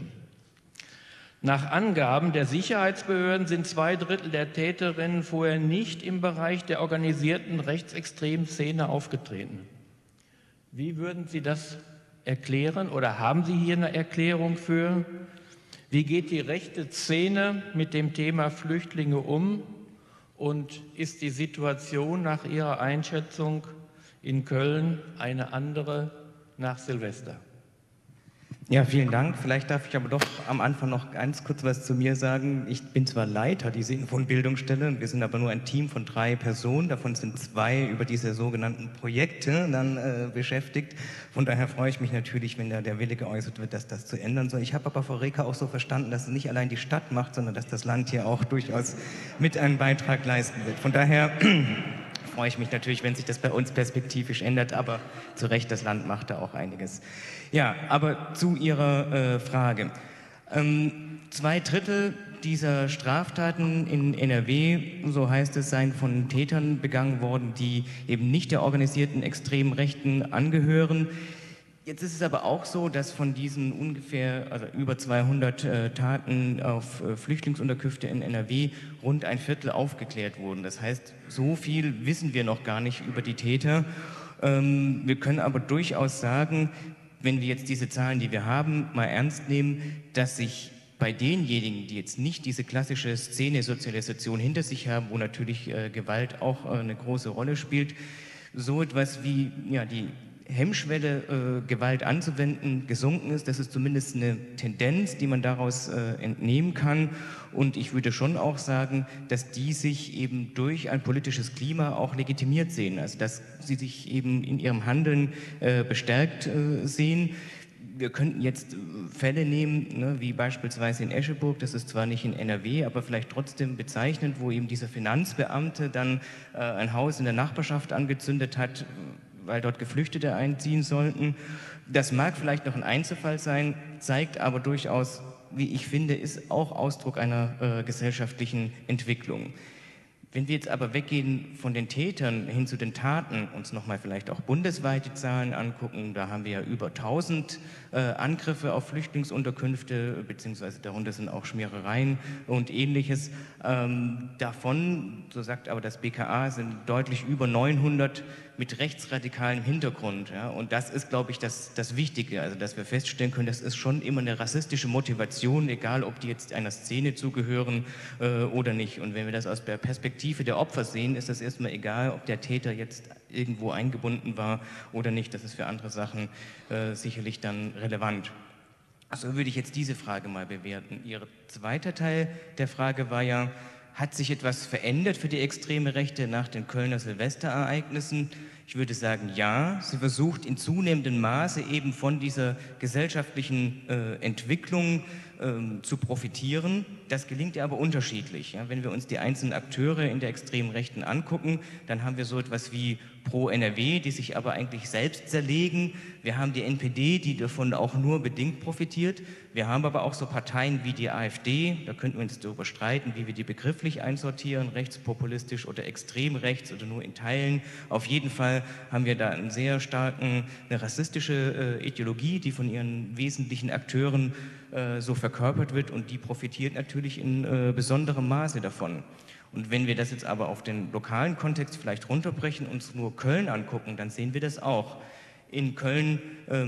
Nach Angaben der Sicherheitsbehörden sind zwei Drittel der Täterinnen vorher nicht im Bereich der organisierten rechtsextremen Szene aufgetreten. Wie würden Sie das erklären oder haben Sie hier eine Erklärung für? Wie geht die rechte Szene mit dem Thema Flüchtlinge um? Und ist die Situation nach Ihrer Einschätzung in Köln eine andere nach Silvester? Ja, vielen Dank. Vielleicht darf ich aber doch am Anfang noch ganz kurz was zu mir sagen. Ich bin zwar Leiter dieser Info- und Bildungsstelle, wir sind aber nur ein Team von drei Personen. Davon sind zwei über diese sogenannten Projekte dann äh, beschäftigt. Von daher freue ich mich natürlich, wenn da der Wille geäußert wird, dass das zu ändern soll. Ich habe aber Frau Reker auch so verstanden, dass es nicht allein die Stadt macht, sondern dass das Land hier auch durchaus mit einen Beitrag leisten wird. Von daher freue ich mich natürlich, wenn sich das bei uns perspektivisch ändert, aber zu Recht, das Land macht da auch einiges. Ja, aber zu Ihrer äh, Frage. Ähm, zwei Drittel dieser Straftaten in N R W, so heißt es, seien von Tätern begangen worden, die eben nicht der organisierten extremen Rechten angehören. Jetzt ist es aber auch so, dass von diesen ungefähr also über zweihundert äh, Taten auf äh, Flüchtlingsunterkünfte in N R W rund ein Viertel aufgeklärt wurden. Das heißt, so viel wissen wir noch gar nicht über die Täter. Ähm, wir können aber durchaus sagen, wenn wir jetzt diese Zahlen, die wir haben, mal ernst nehmen, dass sich bei denjenigen, die jetzt nicht diese klassische Szene-Sozialisation hinter sich haben, wo natürlich äh, Gewalt auch äh, eine große Rolle spielt, so etwas wie ja, die Hemmschwelle, äh, Gewalt anzuwenden, gesunken ist. Das ist zumindest eine Tendenz, die man daraus äh, entnehmen kann. Und ich würde schon auch sagen, dass die sich eben durch ein politisches Klima auch legitimiert sehen. Also dass sie sich eben in ihrem Handeln äh, bestärkt äh, sehen. Wir könnten jetzt Fälle nehmen, ne, wie beispielsweise in Escheburg, das ist zwar nicht in N R W, aber vielleicht trotzdem bezeichnend, wo eben dieser Finanzbeamte dann äh, ein Haus in der Nachbarschaft angezündet hat, weil dort Geflüchtete einziehen sollten. Das mag vielleicht noch ein Einzelfall sein, zeigt aber durchaus, wie ich finde, ist auch Ausdruck einer äh, gesellschaftlichen Entwicklung. Wenn wir jetzt aber weggehen von den Tätern hin zu den Taten, uns nochmal vielleicht auch bundesweite Zahlen angucken, da haben wir ja über tausend äh, Angriffe auf Flüchtlingsunterkünfte, beziehungsweise darunter sind auch Schmierereien und Ähnliches. Ähm, davon, so sagt aber das B K A, sind deutlich über neunhundert mit rechtsradikalem Hintergrund. Ja? Und das ist, glaube ich, das, das Wichtige, also dass wir feststellen können, das ist schon immer eine rassistische Motivation, egal ob die jetzt einer Szene zugehören äh, oder nicht. Und wenn wir das aus der Perspektive der Opfer sehen, ist das erstmal egal, ob der Täter jetzt irgendwo eingebunden war oder nicht. Das ist für andere Sachen äh, sicherlich dann relevant. So würde ich jetzt diese Frage mal bewerten. Ihr zweiter Teil der Frage war ja, hat sich etwas verändert für die extreme Rechte nach den Kölner Silvesterereignissen? Ich würde sagen, ja. Sie versucht in zunehmendem Maße eben von dieser gesellschaftlichen äh, Entwicklung äh, zu profitieren. Das gelingt ihr aber unterschiedlich. Ja? Wenn wir uns die einzelnen Akteure in der extremen Rechten angucken, dann haben wir so etwas wie Pro N R W, die sich aber eigentlich selbst zerlegen. Wir haben die N P D, die davon auch nur bedingt profitiert. Wir haben aber auch so Parteien wie die AfD, da könnten wir uns darüber streiten, wie wir die begrifflich einsortieren, rechtspopulistisch oder extrem rechts oder nur in Teilen. Auf jeden Fall haben wir da einen sehr starken, eine rassistische äh, Ideologie, die von ihren wesentlichen Akteuren äh, so verkörpert wird, und die profitiert natürlich in äh, besonderem Maße davon. Und wenn wir das jetzt aber auf den lokalen Kontext vielleicht runterbrechen und uns nur Köln angucken, dann sehen wir das auch. In Köln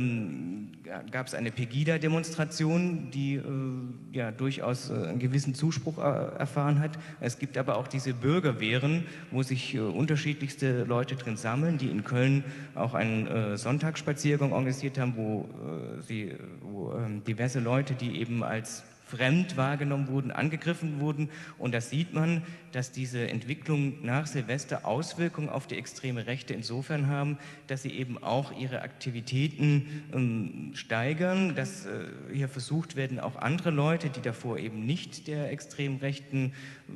ähm, gab es eine Pegida-Demonstration, die äh, ja durchaus äh, einen gewissen Zuspruch äh, erfahren hat. Es gibt aber auch diese Bürgerwehren, wo sich äh, unterschiedlichste Leute drin sammeln, die in Köln auch einen äh, Sonntagsspaziergang organisiert haben, wo, äh, sie, wo äh, diverse Leute, die eben als fremd wahrgenommen wurden, angegriffen wurden. Und da sieht man, dass diese Entwicklung nach Silvester Auswirkungen auf die extreme Rechte insofern haben, dass sie eben auch ihre Aktivitäten ähm, steigern, dass äh, hier versucht werden, auch andere Leute, die davor eben nicht der extremen Rechten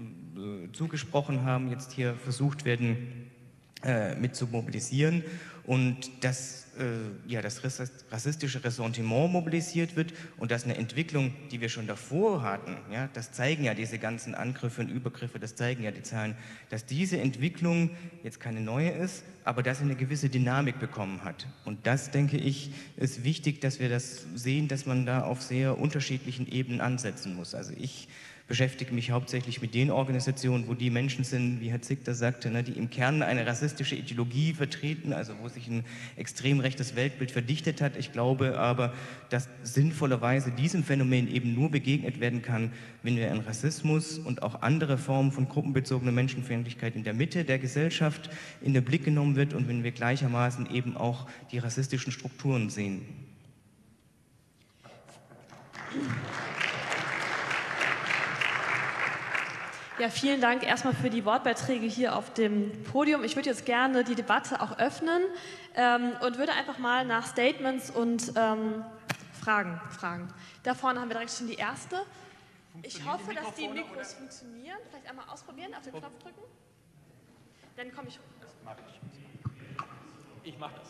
äh, zugesprochen haben, jetzt hier versucht werden, äh, mit zu mobilisieren. Und dass äh, ja, das rassistische Ressentiment mobilisiert wird und dass eine Entwicklung, die wir schon davor hatten, ja, das zeigen ja diese ganzen Angriffe und Übergriffe, das zeigen ja die Zahlen, dass diese Entwicklung jetzt keine neue ist, aber dass sie eine gewisse Dynamik bekommen hat. Und das, denke ich, ist wichtig, dass wir das sehen, dass man da auf sehr unterschiedlichen Ebenen ansetzen muss. Also ich beschäftige mich hauptsächlich mit den Organisationen, wo die Menschen sind, wie Herr Zick das sagte, ne, die im Kern eine rassistische Ideologie vertreten, also wo sich ein extrem rechtes Weltbild verdichtet hat. Ich glaube aber, dass sinnvollerweise diesem Phänomen eben nur begegnet werden kann, wenn wir einen Rassismus und auch andere Formen von gruppenbezogener Menschenfeindlichkeit in der Mitte der Gesellschaft in den Blick genommen wird und wenn wir gleichermaßen eben auch die rassistischen Strukturen sehen. Ja, vielen Dank erstmal für die Wortbeiträge hier auf dem Podium. Ich würde jetzt gerne die Debatte auch öffnen ähm, und würde einfach mal nach Statements und ähm, Fragen fragen. Da vorne haben wir direkt schon die erste. Ich hoffe, dass die Mikros funktionieren. Vielleicht einmal ausprobieren, auf den Knopf drücken. Dann komme ich. Das mache ich. Ich mache das.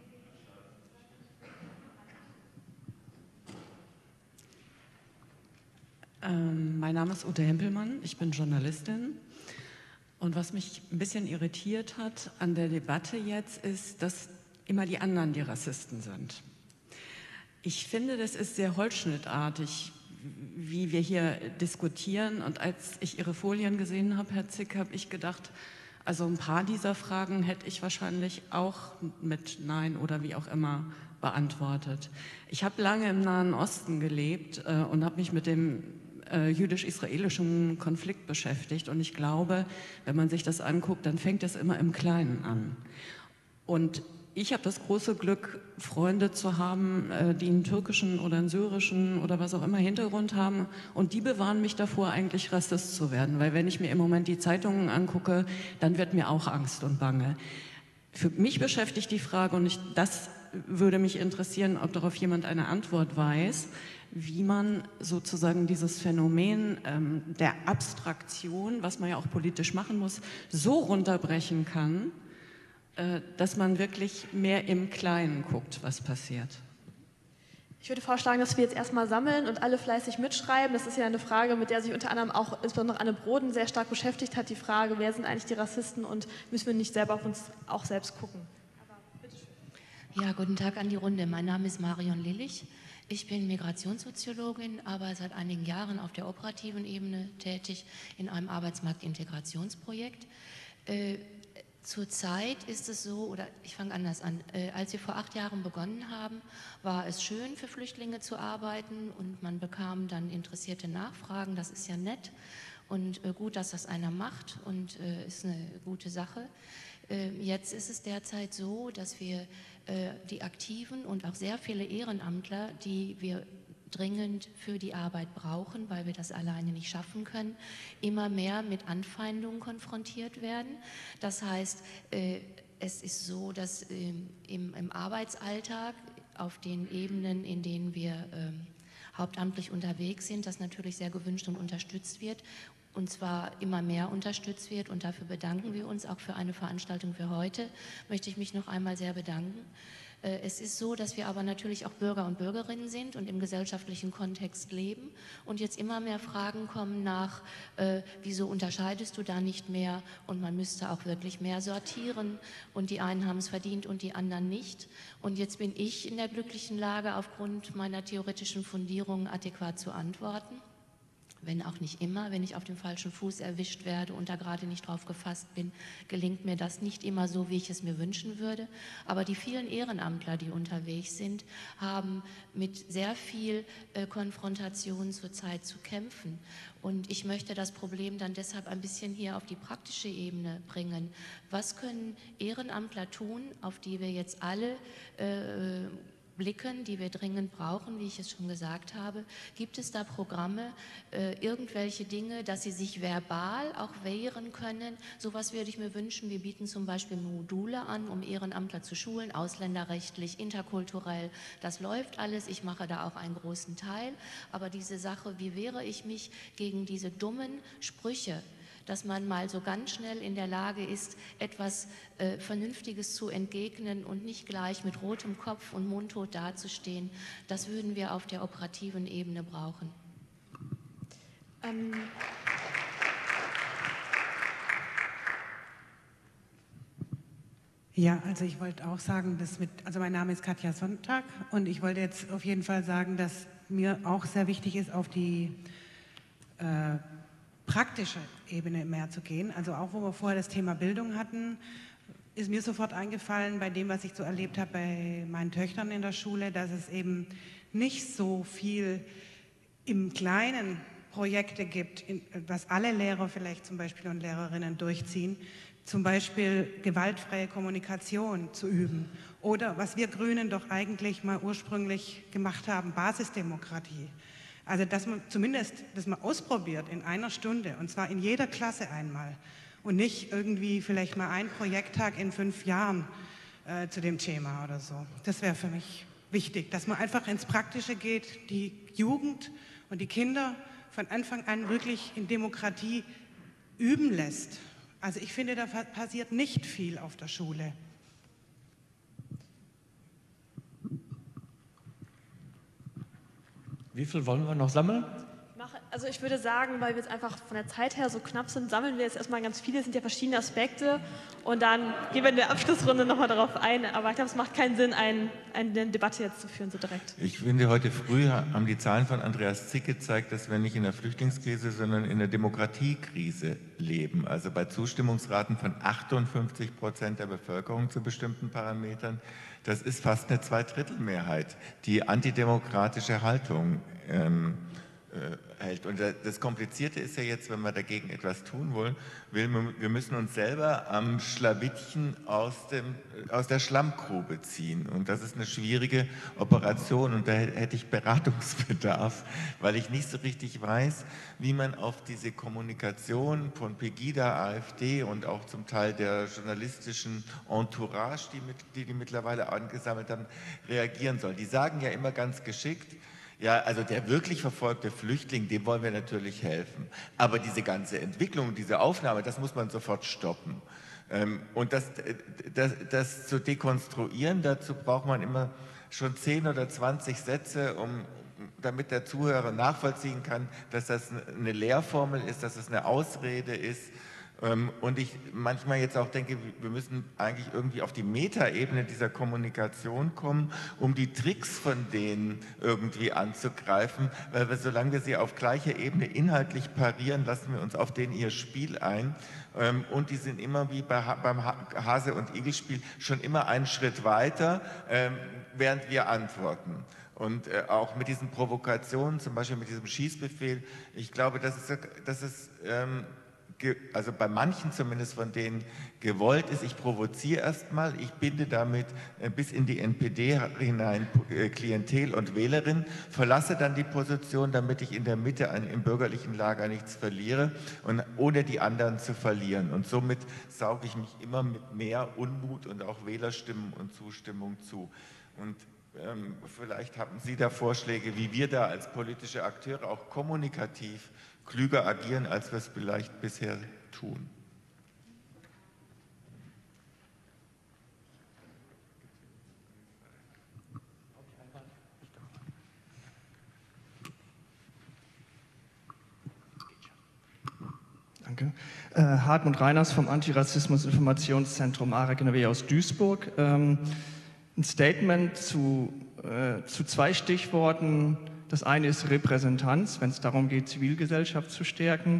Ähm, mein Name ist Ute Hempelmann, ich bin Journalistin. Und was mich ein bisschen irritiert hat an der Debatte jetzt, ist, dass immer die anderen die Rassisten sind. Ich finde, das ist sehr holzschnittartig, wie wir hier diskutieren. Und als ich Ihre Folien gesehen habe, Herr Zick, habe ich gedacht, also ein paar dieser Fragen hätte ich wahrscheinlich auch mit Nein oder wie auch immer beantwortet. Ich habe lange im Nahen Osten gelebt äh, und habe mich mit dem äh, jüdisch-israelischen Konflikt beschäftigt. Und ich glaube, wenn man sich das anguckt, dann fängt es immer im Kleinen an. Und ich habe das große Glück, Freunde zu haben, äh, die einen türkischen oder einen syrischen oder was auch immer Hintergrund haben. Und die bewahren mich davor, eigentlich Rassist zu werden. Weil wenn ich mir im Moment die Zeitungen angucke, dann wird mir auch Angst und Bange. Für mich beschäftigt die Frage, und ich, das würde mich interessieren, ob darauf jemand eine Antwort weiß, wie man sozusagen dieses Phänomen ähm, der Abstraktion, was man ja auch politisch machen muss, so runterbrechen kann, äh, dass man wirklich mehr im Kleinen guckt, was passiert. Ich würde vorschlagen, dass wir jetzt erstmal sammeln und alle fleißig mitschreiben. Das ist ja eine Frage, mit der sich unter anderem auch insbesondere Anne Broden sehr stark beschäftigt hat. Die Frage, wer sind eigentlich die Rassisten und müssen wir nicht selber auf uns auch selbst gucken? Ja, guten Tag an die Runde. Mein Name ist Marion Lillich. Ich bin Migrationssoziologin, aber seit einigen Jahren auf der operativen Ebene tätig in einem Arbeitsmarktintegrationsprojekt. Äh, Zurzeit ist es so, oder ich fange anders an, äh, als wir vor acht Jahren begonnen haben, war es schön für Flüchtlinge zu arbeiten und man bekam dann interessierte Nachfragen, das ist ja nett und äh, gut, dass das einer macht und äh, ist eine gute Sache. Äh, jetzt ist es derzeit so, dass wir äh, die Aktiven und auch sehr viele Ehrenamtler, die wir dringend für die Arbeit brauchen, weil wir das alleine nicht schaffen können, immer mehr mit Anfeindungen konfrontiert werden. Das heißt, äh, es ist so, dass äh, im, im Arbeitsalltag auf den Ebenen, in denen wir äh, hauptamtlich unterwegs sind, das natürlich sehr gewünscht und unterstützt wird, und zwar immer mehr unterstützt wird, und dafür bedanken wir uns auch für eine Veranstaltung für heute, möchte ich mich noch einmal sehr bedanken. Es ist so, dass wir aber natürlich auch Bürger und Bürgerinnen sind und im gesellschaftlichen Kontext leben und jetzt immer mehr Fragen kommen nach, äh, wieso unterscheidest du da nicht mehr, und man müsste auch wirklich mehr sortieren und die einen haben es verdient und die anderen nicht. Und jetzt bin ich in der glücklichen Lage, aufgrund meiner theoretischen Fundierung adäquat zu antworten. Wenn auch nicht immer, wenn ich auf dem falschen Fuß erwischt werde und da gerade nicht drauf gefasst bin, gelingt mir das nicht immer so, wie ich es mir wünschen würde. Aber die vielen Ehrenamtler, die unterwegs sind, haben mit sehr viel äh, Konfrontation zurzeit zu kämpfen. Und ich möchte das Problem dann deshalb ein bisschen hier auf die praktische Ebene bringen. Was können Ehrenamtler tun, auf die wir jetzt alle äh, blicken, die wir dringend brauchen, wie ich es schon gesagt habe? Gibt es da Programme, äh, irgendwelche Dinge, dass sie sich verbal auch wehren können? Sowas würde ich mir wünschen. Wir bieten zum Beispiel Module an, um Ehrenamtler zu schulen, ausländerrechtlich, interkulturell. Das läuft alles. Ich mache da auch einen großen Teil. Aber diese Sache, wie wehre ich mich gegen diese dummen Sprüche, dass man mal so ganz schnell in der Lage ist, etwas äh, Vernünftiges zu entgegnen und nicht gleich mit rotem Kopf und mundtot dazustehen, das würden wir auf der operativen Ebene brauchen. Ähm Ja, also ich wollte auch sagen, dass mit, also mein Name ist Katja Sonntag und ich wollte jetzt auf jeden Fall sagen, dass mir auch sehr wichtig ist, auf die äh, praktische Ebene mehr zu gehen. Also auch, wo wir vorher das Thema Bildung hatten, ist mir sofort eingefallen, bei dem, was ich so erlebt habe bei meinen Töchtern in der Schule, dass es eben nicht so viel im Kleinen Projekte gibt, was alle Lehrer vielleicht zum Beispiel und Lehrerinnen durchziehen, zum Beispiel gewaltfreie Kommunikation zu üben oder was wir Grünen doch eigentlich mal ursprünglich gemacht haben, Basisdemokratie. Also dass man zumindest das mal ausprobiert in einer Stunde und zwar in jeder Klasse einmal und nicht irgendwie vielleicht mal ein Projekttag in fünf Jahren äh, zu dem Thema oder so. Das wäre für mich wichtig, dass man einfach ins Praktische geht, die Jugend und die Kinder von Anfang an wirklich in Demokratie üben lässt. Also ich finde, da passiert nicht viel auf der Schule. Wie viel wollen wir noch sammeln? Ich mache also ich würde sagen, weil wir jetzt einfach von der Zeit her so knapp sind, sammeln wir jetzt erstmal ganz viele, es sind ja verschiedene Aspekte und dann gehen wir in der Abschlussrunde nochmal darauf ein. Aber ich glaube, es macht keinen Sinn, ein, eine Debatte jetzt zu führen, so direkt. Ich finde, heute früh haben die Zahlen von Andreas Zick gezeigt, dass wir nicht in der Flüchtlingskrise, sondern in der Demokratiekrise leben. Also bei Zustimmungsraten von achtundfünfzig Prozent der Bevölkerung zu bestimmten Parametern. Das ist fast eine Zweidrittelmehrheit, die antidemokratische Haltung ähm, äh, hält. Und das Komplizierte ist ja jetzt, wenn wir dagegen etwas tun wollen, wir müssen uns selber am Schlawittchen aus, dem, aus der Schlammgrube ziehen. Und das ist eine schwierige Operation und da hätte ich Beratungsbedarf, weil ich nicht so richtig weiß, wie man auf diese Kommunikation von Pegida, AfD und auch zum Teil der journalistischen Entourage, die, mit, die die mittlerweile angesammelt haben, reagieren soll. Die sagen ja immer ganz geschickt, ja, also der wirklich verfolgte Flüchtling, dem wollen wir natürlich helfen. Aber diese ganze Entwicklung, diese Aufnahme, das muss man sofort stoppen. Und das, das, das zu dekonstruieren, dazu braucht man immer schon zehn oder zwanzig Sätze, um, damit der Zuhörer nachvollziehen kann, dass das eine Lehrformel ist, dass es eine Ausrede ist. Und ich manchmal jetzt auch denke, wir müssen eigentlich irgendwie auf die Metaebene dieser Kommunikation kommen, um die Tricks von denen irgendwie anzugreifen, weil wir, solange wir sie auf gleicher Ebene inhaltlich parieren, lassen wir uns auf denen ihr Spiel ein. Und die sind immer wie bei, beim Hase- und Igel-Spiel schon immer einen Schritt weiter, während wir antworten. Und äh, auch mit diesen Provokationen, zum Beispiel mit diesem Schießbefehl, ich glaube, das ist, das ist ähm, also bei manchen zumindest von denen gewollt ist, ich provoziere erstmal, ich binde damit bis in die N P D hinein Klientel und Wählerin, verlasse dann die Position, damit ich in der Mitte im bürgerlichen Lager nichts verliere und ohne die anderen zu verlieren. Und somit sauge ich mich immer mit mehr Unmut und auch Wählerstimmen und Zustimmung zu. Und ähm, vielleicht haben Sie da Vorschläge, wie wir da als politische Akteure auch kommunikativ klüger agieren, als wir es vielleicht bisher tun. Danke. Äh, Hartmut Reiners vom Antirassismus-Informationszentrum AREG N R W aus Duisburg. Ähm, ein Statement zu, äh, zu zwei Stichworten. Das eine ist Repräsentanz, wenn es darum geht, Zivilgesellschaft zu stärken.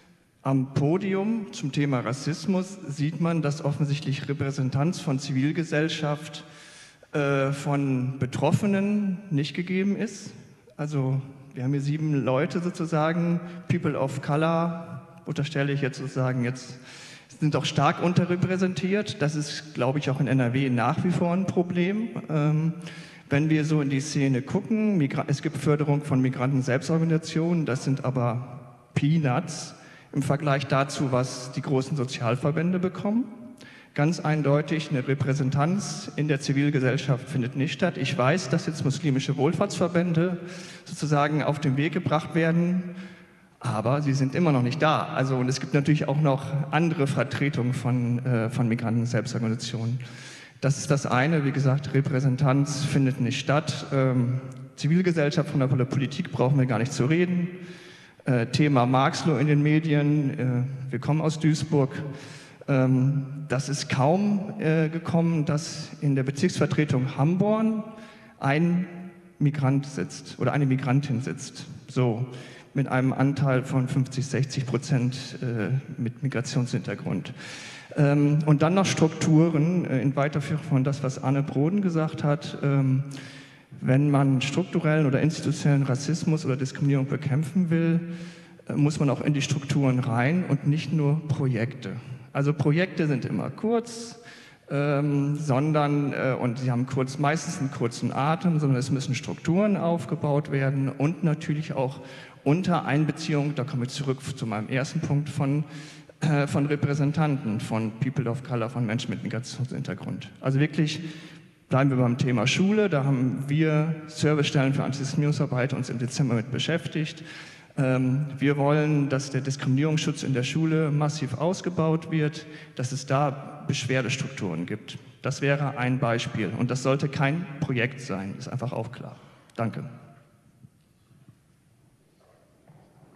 Am Podium zum Thema Rassismus sieht man, dass offensichtlich Repräsentanz von Zivilgesellschaft äh, von Betroffenen nicht gegeben ist. Also wir haben hier sieben Leute sozusagen, People of Color, unterstelle ich jetzt sozusagen, jetzt sind auch stark unterrepräsentiert. Das ist, glaube ich, auch in N R W nach wie vor ein Problem. Ähm, Wenn wir so in die Szene gucken, es gibt Förderung von Migranten-Selbstorganisationen, das sind aber Peanuts im Vergleich dazu, was die großen Sozialverbände bekommen. Ganz eindeutig, eine Repräsentanz in der Zivilgesellschaft findet nicht statt. Ich weiß, dass jetzt muslimische Wohlfahrtsverbände sozusagen auf den Weg gebracht werden, aber sie sind immer noch nicht da. Also, und es gibt natürlich auch noch andere Vertretungen von, äh, von Migranten-Selbstorganisationen. Das ist das eine, wie gesagt, Repräsentanz findet nicht statt. Ähm, Zivilgesellschaft, von der Politik brauchen wir gar nicht zu reden. Äh, Thema Marxloh in den Medien, äh, wir kommen aus Duisburg. Ähm, das ist kaum äh, gekommen, dass in der Bezirksvertretung Hamborn ein Migrant sitzt oder eine Migrantin sitzt. So, mit einem Anteil von fünfzig, sechzig Prozent äh, mit Migrationshintergrund. Und dann noch Strukturen, in Weiterführung von das, was Anne Broden gesagt hat. Wenn man strukturellen oder institutionellen Rassismus oder Diskriminierung bekämpfen will, muss man auch in die Strukturen rein und nicht nur Projekte. Also Projekte sind immer kurz, ähm, sondern, äh, und sie haben kurz, meistens einen kurzen Atem, sondern es müssen Strukturen aufgebaut werden und natürlich auch unter Einbeziehung, da komme ich zurück zu meinem ersten Punkt, von von Repräsentanten, von People of Color, von Menschen mit Migrationshintergrund. Also wirklich bleiben wir beim Thema Schule. Da haben wir Servicestellen für Antidiskriminierungsarbeit uns im Dezember mit beschäftigt. Ähm, wir wollen, dass der Diskriminierungsschutz in der Schule massiv ausgebaut wird, dass es da Beschwerdestrukturen gibt. Das wäre ein Beispiel. Und das sollte kein Projekt sein, ist einfach auch klar. Danke.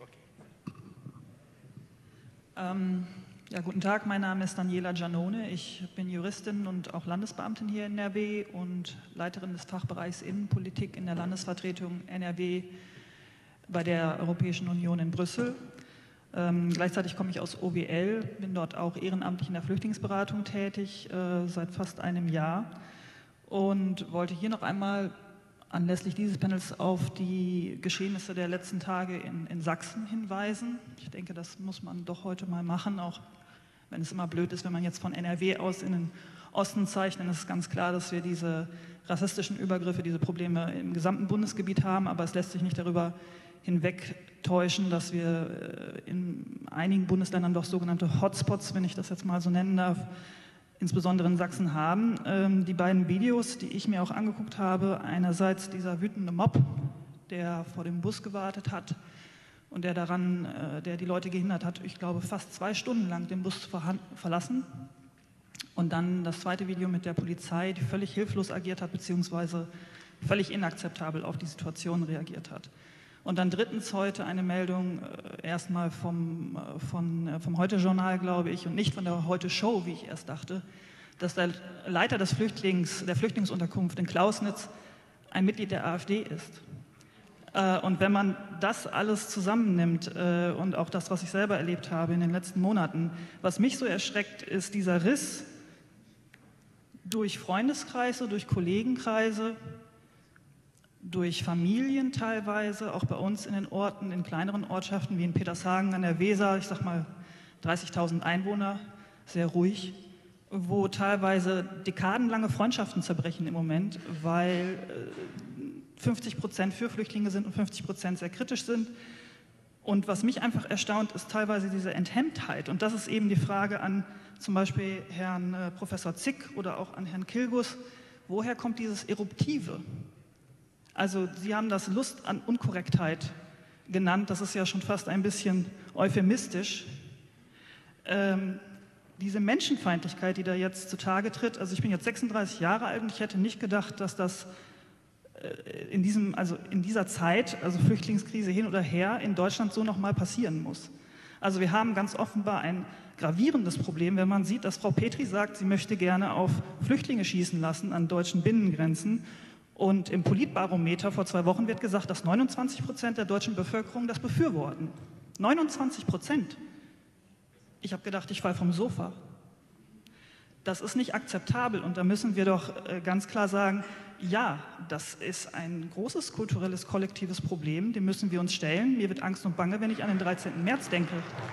Ähm, ja, guten Tag, mein Name ist Daniela Giannone. Ich bin Juristin und auch Landesbeamtin hier in N R W und Leiterin des Fachbereichs Innenpolitik in der Landesvertretung N R W bei der Europäischen Union in Brüssel. Ähm, gleichzeitig komme ich aus O W L, bin dort auch ehrenamtlich in der Flüchtlingsberatung tätig, äh, seit fast einem Jahr und wollte hier noch einmal anlässlich dieses Panels auf die Geschehnisse der letzten Tage in, in Sachsen hinweisen. Ich denke, das muss man doch heute mal machen, auch wenn es immer blöd ist, wenn man jetzt von N R W aus in den Osten zeichnet. Es ist ganz klar, dass wir diese rassistischen Übergriffe, diese Probleme im gesamten Bundesgebiet haben, aber es lässt sich nicht darüber hinwegtäuschen, dass wir in einigen Bundesländern doch sogenannte Hotspots, wenn ich das jetzt mal so nennen darf, insbesondere in Sachsen haben. Die beiden Videos, die ich mir auch angeguckt habe, einerseits dieser wütende Mob, der vor dem Bus gewartet hat und der daran, der die Leute gehindert hat, ich glaube fast zwei Stunden lang den Bus zu verlassen. Und dann das zweite Video mit der Polizei, die völlig hilflos agiert hat, beziehungsweise völlig inakzeptabel auf die Situation reagiert hat. Und dann drittens heute eine Meldung, äh, erstmal vom, äh, von, äh, vom Heute-Journal, glaube ich, und nicht von der Heute-Show, wie ich erst dachte, dass der Leiter des Flüchtlings, der Flüchtlingsunterkunft in Klausnitz ein Mitglied der AfD ist. Äh, und wenn man das alles zusammennimmt äh, und auch das, was ich selber erlebt habe in den letzten Monaten, was mich so erschreckt, ist dieser Riss durch Freundeskreise, durch Kollegenkreise, durch Familien teilweise, auch bei uns in den Orten, in kleineren Ortschaften wie in Petershagen an der Weser, ich sag mal dreißigtausend Einwohner, sehr ruhig, wo teilweise dekadenlange Freundschaften zerbrechen im Moment, weil fünfzig Prozent für Flüchtlinge sind und fünfzig Prozent sehr kritisch sind. Und was mich einfach erstaunt, ist teilweise diese Enthemmtheit. Und das ist eben die Frage an zum Beispiel Herrn Professor Zick oder auch an Herrn Kilgus, woher kommt dieses Eruptive? Also Sie haben das Lust an Unkorrektheit genannt, das ist ja schon fast ein bisschen euphemistisch. Ähm, diese Menschenfeindlichkeit, die da jetzt zutage tritt, also ich bin jetzt sechsunddreißig Jahre alt und ich hätte nicht gedacht, dass das äh, in, diesem, also in dieser Zeit, also Flüchtlingskrise hin oder her, in Deutschland so nochmal passieren muss. Also wir haben ganz offenbar ein gravierendes Problem, wenn man sieht, dass Frau Petri sagt, sie möchte gerne auf Flüchtlinge schießen lassen an deutschen Binnengrenzen. Und im Politbarometer vor zwei Wochen wird gesagt, dass neunundzwanzig Prozent der deutschen Bevölkerung das befürworten. neunundzwanzig Prozent. Ich habe gedacht, ich falle vom Sofa. Das ist nicht akzeptabel und da müssen wir doch ganz klar sagen, ja, das ist ein großes kulturelles, kollektives Problem, dem müssen wir uns stellen. Mir wird Angst und Bange, wenn ich an den dreizehnten März denke.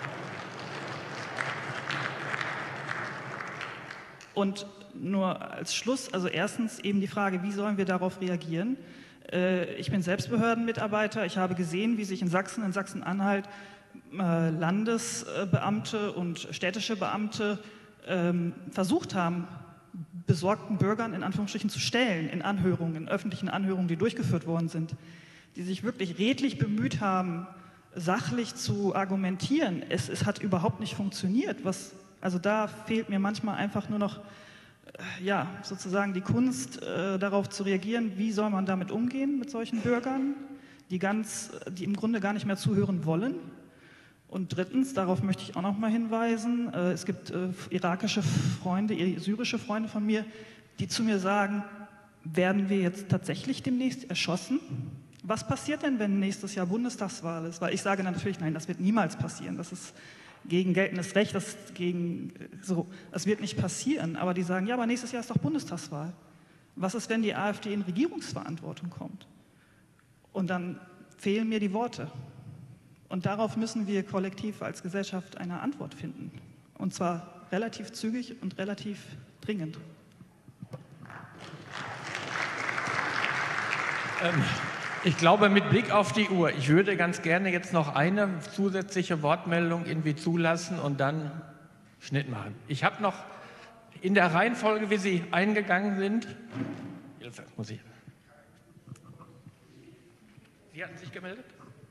Und nur als Schluss, also erstens eben die Frage, wie sollen wir darauf reagieren? Ich bin selbst Behördenmitarbeiter, ich habe gesehen, wie sich in Sachsen, in Sachsen-Anhalt Landesbeamte und städtische Beamte versucht haben, besorgten Bürgern in Anführungsstrichen zu stellen, in Anhörungen, in öffentlichen Anhörungen, die durchgeführt worden sind, die sich wirklich redlich bemüht haben, sachlich zu argumentieren. Es, es hat überhaupt nicht funktioniert. Was, also da fehlt mir manchmal einfach nur noch ja, sozusagen die Kunst, äh, darauf zu reagieren, wie soll man damit umgehen mit solchen Bürgern, die, ganz, die im Grunde gar nicht mehr zuhören wollen. Und drittens, darauf möchte ich auch noch mal hinweisen, äh, es gibt äh, irakische Freunde, syrische Freunde von mir, die zu mir sagen, werden wir jetzt tatsächlich demnächst erschossen? Was passiert denn, wenn nächstes Jahr Bundestagswahl ist? Weil ich sage natürlich, nein, das wird niemals passieren, das ist gegen geltendes Recht, das, gegen, so, das wird nicht passieren. Aber die sagen, ja, aber nächstes Jahr ist doch Bundestagswahl. Was ist, wenn die AfD in Regierungsverantwortung kommt? Und dann fehlen mir die Worte. Und darauf müssen wir kollektiv als Gesellschaft eine Antwort finden. Und zwar relativ zügig und relativ dringend. Ähm. Ich glaube, mit Blick auf die Uhr, ich würde ganz gerne jetzt noch eine zusätzliche Wortmeldung irgendwie zulassen und dann Schnitt machen. Ich habe noch in der Reihenfolge, wie Sie eingegangen sind, Hilfe, muss ich. Sie hatten sich gemeldet?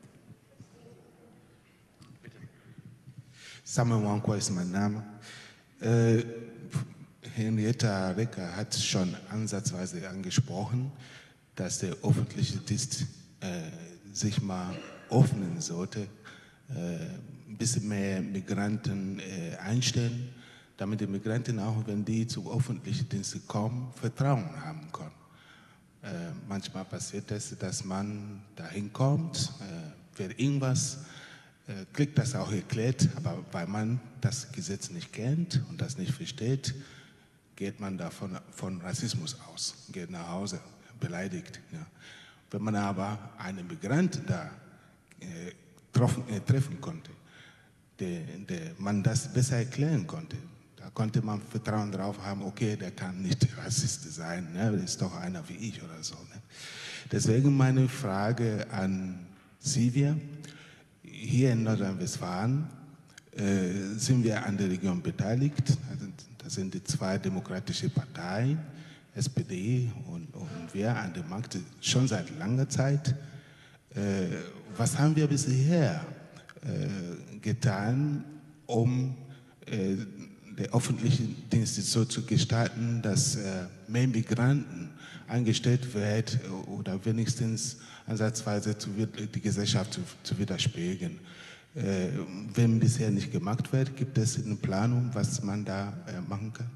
Bitte. Samuel Wankwa ist mein Name. Äh, Henrietta Recker hat schon ansatzweise angesprochen, dass der öffentliche Dienst äh, sich mal öffnen sollte ein bisschen mehr Migranten einstellen, damit die Migranten auch, wenn die zu öffentlichen Diensten kommen, Vertrauen haben können. Äh, manchmal passiert es, dass man dahin kommt, äh, wird irgendwas, äh, kriegt das auch erklärt, aber weil man das Gesetz nicht kennt und das nicht versteht, geht man davon von Rassismus aus, geht nach Hause, beleidigt. Ja. Wenn man aber einen Migranten da äh, treffen, äh, treffen konnte, der, der man das besser erklären konnte, da konnte man Vertrauen darauf haben, okay, der kann nicht Rassist sein, ne? Der ist doch einer wie ich oder so. Ne? Deswegen meine Frage an Silvia. Hier in Nordrhein-Westfalen äh, sind wir an der Region beteiligt. Also, das sind die zwei demokratischen Parteien, S P D und, und wir an der Macht schon seit langer Zeit. Äh, was haben wir bisher äh, getan, um äh, der öffentlichen Dienste so zu gestalten, dass äh, mehr Migranten eingestellt werden oder wenigstens ansatzweise zu, die Gesellschaft zu, zu widerspiegeln. Äh, wenn bisher nicht gemacht wird, gibt es eine Planung, was man da äh, machen kann?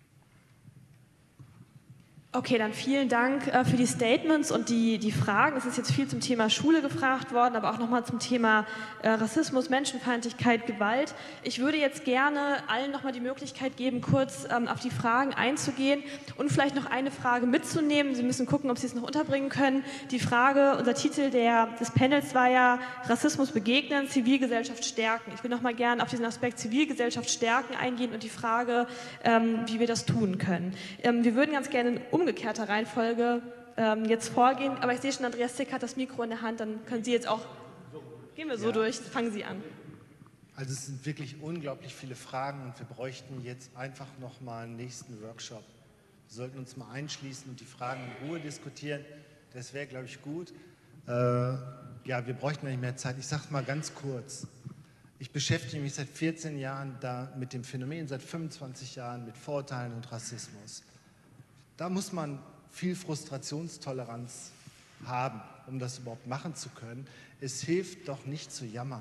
Okay, dann vielen Dank äh, für die Statements und die, die Fragen. Es ist jetzt viel zum Thema Schule gefragt worden, aber auch nochmal zum Thema äh, Rassismus, Menschenfeindlichkeit, Gewalt. Ich würde jetzt gerne allen nochmal die Möglichkeit geben, kurz ähm, auf die Fragen einzugehen und vielleicht noch eine Frage mitzunehmen. Sie müssen gucken, ob Sie es noch unterbringen können. Die Frage, unser Titel der, des Panels war ja Rassismus begegnen, Zivilgesellschaft stärken. Ich will nochmal gerne auf diesen Aspekt Zivilgesellschaft stärken eingehen und die Frage, ähm, wie wir das tun können. Ähm, wir würden ganz gerne um umgekehrter Reihenfolge ähm, jetzt vorgehen. Aber ich sehe schon, Andreas Zick hat das Mikro in der Hand, dann können Sie jetzt auch, gehen wir so ja. durch, fangen Sie an. Also es sind wirklich unglaublich viele Fragen und wir bräuchten jetzt einfach noch mal einen nächsten Workshop. Wir sollten uns mal einschließen und die Fragen in Ruhe diskutieren. Das wäre, glaube ich, gut. Äh, ja, wir bräuchten nicht mehr Zeit. Ich sage es mal ganz kurz. Ich beschäftige mich seit vierzehn Jahren da mit dem Phänomen, seit fünfundzwanzig Jahren mit Vorurteilen und Rassismus. Da muss man viel Frustrationstoleranz haben, um das überhaupt machen zu können. Es hilft doch nicht zu jammern.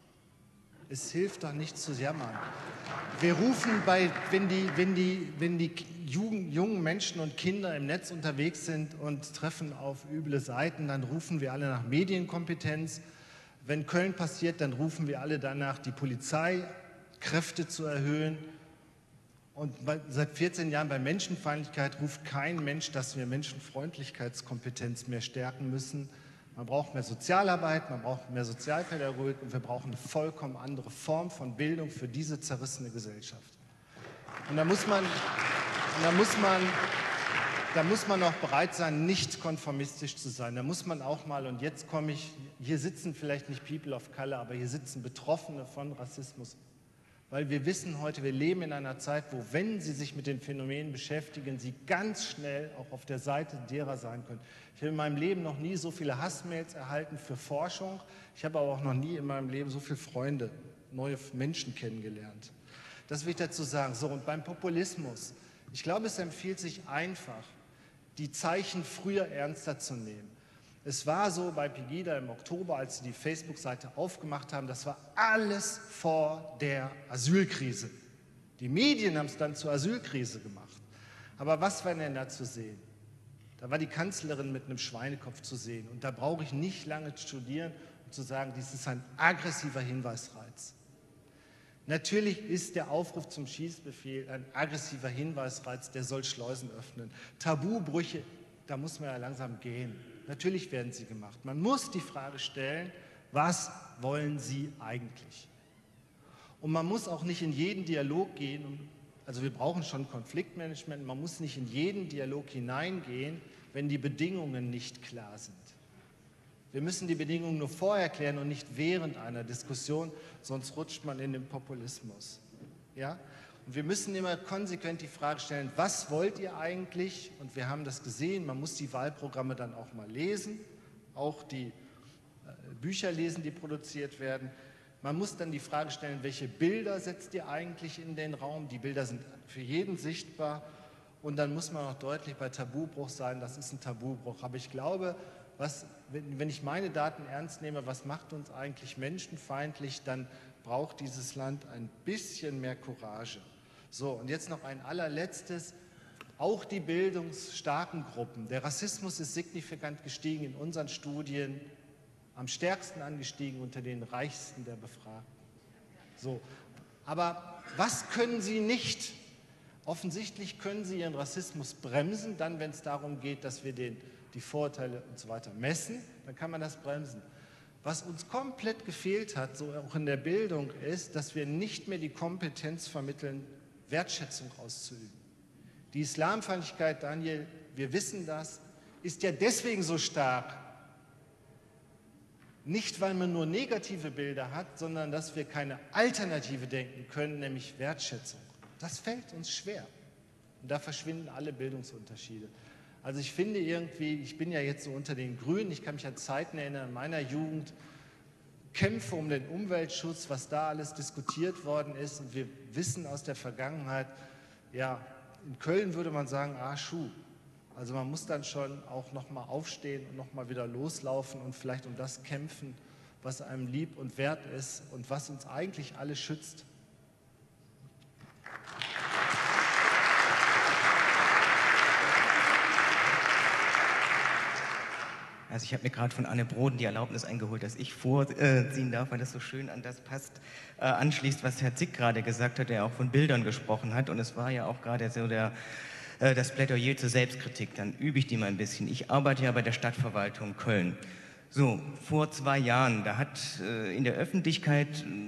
Es hilft doch nicht zu jammern. Wir rufen bei, wenn die, wenn die, wenn die Jugend, jungen Menschen und Kinder im Netz unterwegs sind und treffen auf üble Seiten, dann rufen wir alle nach Medienkompetenz. Wenn Köln passiert, dann rufen wir alle danach, die Polizeikräfte zu erhöhen. Und bei, seit vierzehn Jahren bei Menschenfeindlichkeit ruft kein Mensch, dass wir Menschenfreundlichkeitskompetenz mehr stärken müssen. Man braucht mehr Sozialarbeit, man braucht mehr Sozialpädagogik und wir brauchen eine vollkommen andere Form von Bildung für diese zerrissene Gesellschaft. Und da muss man, und da muss man, da muss man auch bereit sein, nicht konformistisch zu sein. Da muss man auch mal, und jetzt komme ich, hier sitzen vielleicht nicht People of Color, aber hier sitzen Betroffene von Rassismus. Weil wir wissen heute, wir leben in einer Zeit, wo, wenn Sie sich mit den Phänomenen beschäftigen, Sie ganz schnell auch auf der Seite derer sein können. Ich habe in meinem Leben noch nie so viele Hassmails erhalten für Forschung. Ich habe aber auch noch nie in meinem Leben so viele Freunde, neue Menschen kennengelernt. Das will ich dazu sagen. So, und beim Populismus, ich glaube, es empfiehlt sich einfach, die Zeichen früher ernster zu nehmen. Es war so bei Pegida im Oktober, als sie die Facebook-Seite aufgemacht haben, das war alles vor der Asylkrise. Die Medien haben es dann zur Asylkrise gemacht. Aber was war denn da zu sehen? Da war die Kanzlerin mit einem Schweinekopf zu sehen. Und da brauche ich nicht lange studieren, um zu sagen, dies ist ein aggressiver Hinweisreiz. Natürlich ist der Aufruf zum Schießbefehl ein aggressiver Hinweisreiz, der soll Schleusen öffnen. Tabubrüche, da muss man ja langsam gehen. Natürlich werden sie gemacht. Man muss die Frage stellen, was wollen Sie eigentlich? Und man muss auch nicht in jeden Dialog gehen, also wir brauchen schon Konfliktmanagement, man muss nicht in jeden Dialog hineingehen, wenn die Bedingungen nicht klar sind. Wir müssen die Bedingungen nur vorher klären und nicht während einer Diskussion, sonst rutscht man in den Populismus. Ja? Und wir müssen immer konsequent die Frage stellen, was wollt ihr eigentlich? Und wir haben das gesehen, man muss die Wahlprogramme dann auch mal lesen, auch die äh, Bücher lesen, die produziert werden. Man muss dann die Frage stellen, welche Bilder setzt ihr eigentlich in den Raum? Die Bilder sind für jeden sichtbar. Und dann muss man auch deutlich bei Tabubruch sein, das ist ein Tabubruch. Aber ich glaube, Was, wenn, wenn ich meine Daten ernst nehme, was macht uns eigentlich menschenfeindlich, dann braucht dieses Land ein bisschen mehr Courage. So, und jetzt noch ein allerletztes. Auch die bildungsstarken Gruppen. Der Rassismus ist signifikant gestiegen in unseren Studien, am stärksten angestiegen unter den Reichsten der Befragten. So, aber was können Sie nicht? Offensichtlich können Sie Ihren Rassismus bremsen, dann, wenn es darum geht, dass wir den, die Vorurteile und so weiter messen, dann kann man das bremsen. Was uns komplett gefehlt hat, so auch in der Bildung, ist, dass wir nicht mehr die Kompetenz vermitteln, Wertschätzung auszuüben. Die Islamfeindlichkeit, Daniel, wir wissen das, ist ja deswegen so stark. Nicht, weil man nur negative Bilder hat, sondern dass wir keine Alternative denken können, nämlich Wertschätzung. Das fällt uns schwer. Und da verschwinden alle Bildungsunterschiede. Also ich finde irgendwie, ich bin ja jetzt so unter den Grünen, ich kann mich an Zeiten erinnern, in meiner Jugend, Kämpfe um den Umweltschutz, was da alles diskutiert worden ist. Und wir wissen aus der Vergangenheit, ja, in Köln würde man sagen, ah, Schuh. Also man muss dann schon auch nochmal aufstehen und nochmal wieder loslaufen und vielleicht um das kämpfen, was einem lieb und wert ist und was uns eigentlich alle schützt. Also ich habe mir gerade von Anne Broden die Erlaubnis eingeholt, dass ich vorziehen darf, weil das so schön an das passt, äh, anschließt, was Herr Zick gerade gesagt hat, der auch von Bildern gesprochen hat. Und es war ja auch gerade so der, äh, das Plädoyer zur Selbstkritik. Dann übe ich die mal ein bisschen. Ich arbeite ja bei der Stadtverwaltung Köln. So, vor zwei Jahren, da hat äh, in der Öffentlichkeit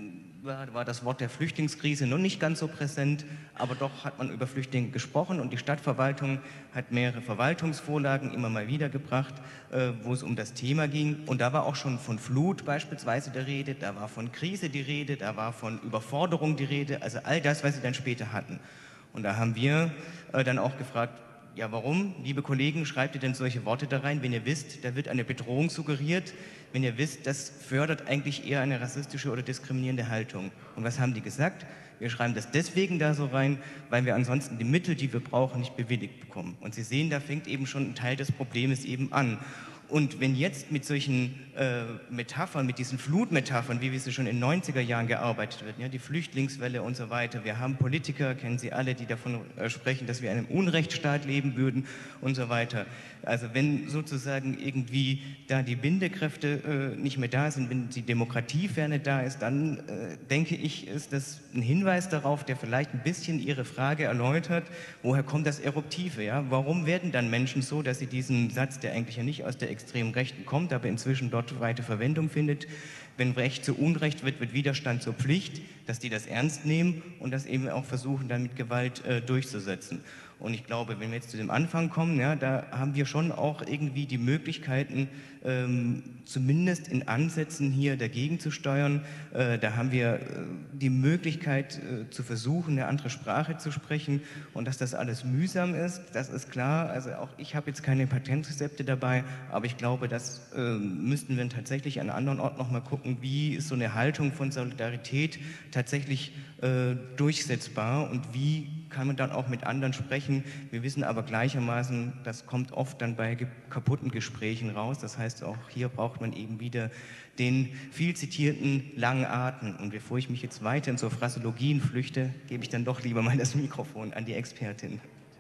war, war das Wort der Flüchtlingskrise noch nicht ganz so präsent, aber doch hat man über Flüchtlinge gesprochen und die Stadtverwaltung hat mehrere Verwaltungsvorlagen immer mal wieder gebracht, äh, wo es um das Thema ging. Und da war auch schon von Flut beispielsweise die Rede, da war von Krise die Rede, da war von Überforderung die Rede, also all das, was sie dann später hatten. Und da haben wir äh, dann auch gefragt, ja, warum, liebe Kollegen, schreibt ihr denn solche Worte da rein, wenn ihr wisst, da wird eine Bedrohung suggeriert, wenn ihr wisst, das fördert eigentlich eher eine rassistische oder diskriminierende Haltung. Und was haben die gesagt? Wir schreiben das deswegen da so rein, weil wir ansonsten die Mittel, die wir brauchen, nicht bewilligt bekommen. Und Sie sehen, da fängt eben schon ein Teil des Problems eben an. Und wenn jetzt mit solchen äh, Metaphern, mit diesen Flutmetaphern, wie wir sie schon in den neunziger Jahren gearbeitet wird, ja, die Flüchtlingswelle und so weiter, wir haben Politiker, kennen Sie alle, die davon äh, sprechen, dass wir in einem Unrechtsstaat leben würden und so weiter. Also wenn sozusagen irgendwie da die Bindekräfte äh, nicht mehr da sind, wenn die Demokratieferne da ist, dann äh, denke ich, ist das ein Hinweis darauf, der vielleicht ein bisschen Ihre Frage erläutert, woher kommt das Eruptive? Ja? Warum werden dann Menschen so, dass sie diesen Satz, der eigentlich ja nicht aus der extremen Rechten kommt, aber inzwischen dort weite Verwendung findet, wenn Recht zu Unrecht wird, wird Widerstand zur Pflicht, dass die das ernst nehmen und das eben auch versuchen, dann mit Gewalt äh, durchzusetzen. Und ich glaube, wenn wir jetzt zu dem Anfang kommen, ja, da haben wir schon auch irgendwie die Möglichkeiten, ähm, zumindest in Ansätzen hier dagegen zu steuern. Äh, da haben wir äh, die Möglichkeit äh, zu versuchen, eine andere Sprache zu sprechen. Und dass das alles mühsam ist, das ist klar. Also auch ich habe jetzt keine Patentrezepte dabei, aber ich glaube, das äh, müssten wir tatsächlich an einem anderen Ort noch mal gucken, wie ist so eine Haltung von Solidarität tatsächlich äh, durchsetzbar und wie kann man dann auch mit anderen sprechen. Wir wissen aber gleichermaßen, das kommt oft dann bei kaputten Gesprächen raus. Das heißt, auch hier braucht man eben wieder den viel zitierten langen Atem. Und bevor ich mich jetzt weiter in so Phraseologien flüchte, gebe ich dann doch lieber mal das Mikrofon an die Expertin.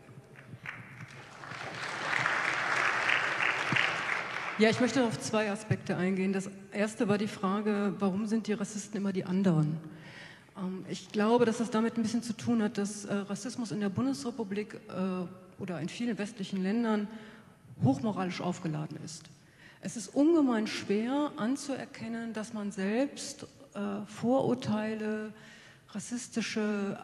Ja, ich möchte auf zwei Aspekte eingehen. Das erste war die Frage, warum sind die Rassisten immer die anderen? Ich glaube, dass das damit ein bisschen zu tun hat, dass äh, Rassismus in der Bundesrepublik äh, oder in vielen westlichen Ländern hochmoralisch aufgeladen ist. Es ist ungemein schwer anzuerkennen, dass man selbst äh, Vorurteile, rassistische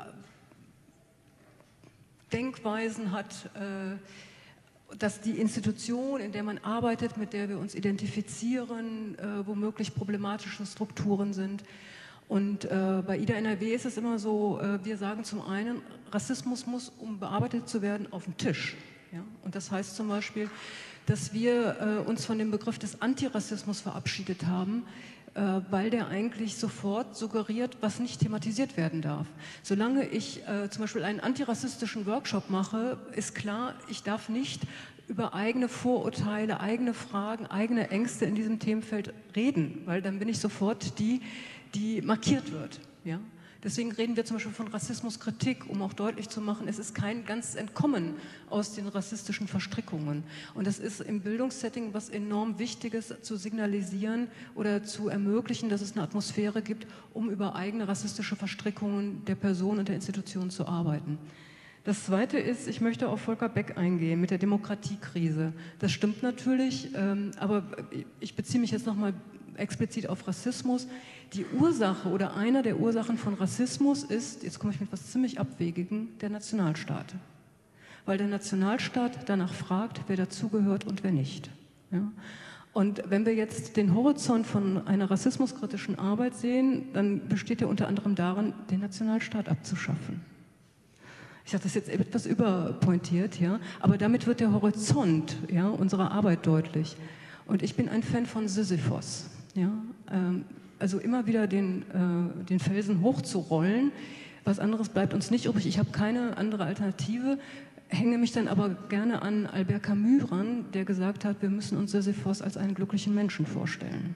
Denkweisen hat, äh, dass die Institution, in der man arbeitet, mit der wir uns identifizieren, äh, womöglich problematische Strukturen sind. Und äh, bei I D A N R W ist es immer so, äh, wir sagen zum einen, Rassismus muss, um bearbeitet zu werden, auf den Tisch. Ja? Und das heißt zum Beispiel, dass wir äh, uns von dem Begriff des Antirassismus verabschiedet haben, äh, weil der eigentlich sofort suggeriert, was nicht thematisiert werden darf. Solange ich äh, zum Beispiel einen antirassistischen Workshop mache, ist klar, ich darf nicht über eigene Vorurteile, eigene Fragen, eigene Ängste in diesem Themenfeld reden, weil dann bin ich sofort die, die markiert wird. Ja? Deswegen reden wir zum Beispiel von Rassismuskritik, um auch deutlich zu machen, es ist kein ganzes Entkommen aus den rassistischen Verstrickungen. Und das ist im Bildungssetting was enorm Wichtiges zu signalisieren oder zu ermöglichen, dass es eine Atmosphäre gibt, um über eigene rassistische Verstrickungen der Person und der Institution zu arbeiten. Das Zweite ist, ich möchte auf Volker Beck eingehen mit der Demokratiekrise. Das stimmt natürlich, ähm, aber ich beziehe mich jetzt nochmal explizit auf Rassismus. Die Ursache oder eine der Ursachen von Rassismus ist, jetzt komme ich mit etwas ziemlich Abwegigem, der Nationalstaat. Weil der Nationalstaat danach fragt, wer dazugehört und wer nicht. Ja? Und wenn wir jetzt den Horizont von einer rassismuskritischen Arbeit sehen, dann besteht er unter anderem darin, den Nationalstaat abzuschaffen. Ich sage das jetzt etwas überpointiert, ja, aber damit wird der Horizont, ja, unserer Arbeit deutlich. Und ich bin ein Fan von Sisyphos. Ja, ähm, also immer wieder den, äh, den Felsen hochzurollen. Was anderes bleibt uns nicht übrig. Ich habe keine andere Alternative, hänge mich dann aber gerne an Albert Camus ran, der gesagt hat, wir müssen uns Sisyphos als einen glücklichen Menschen vorstellen.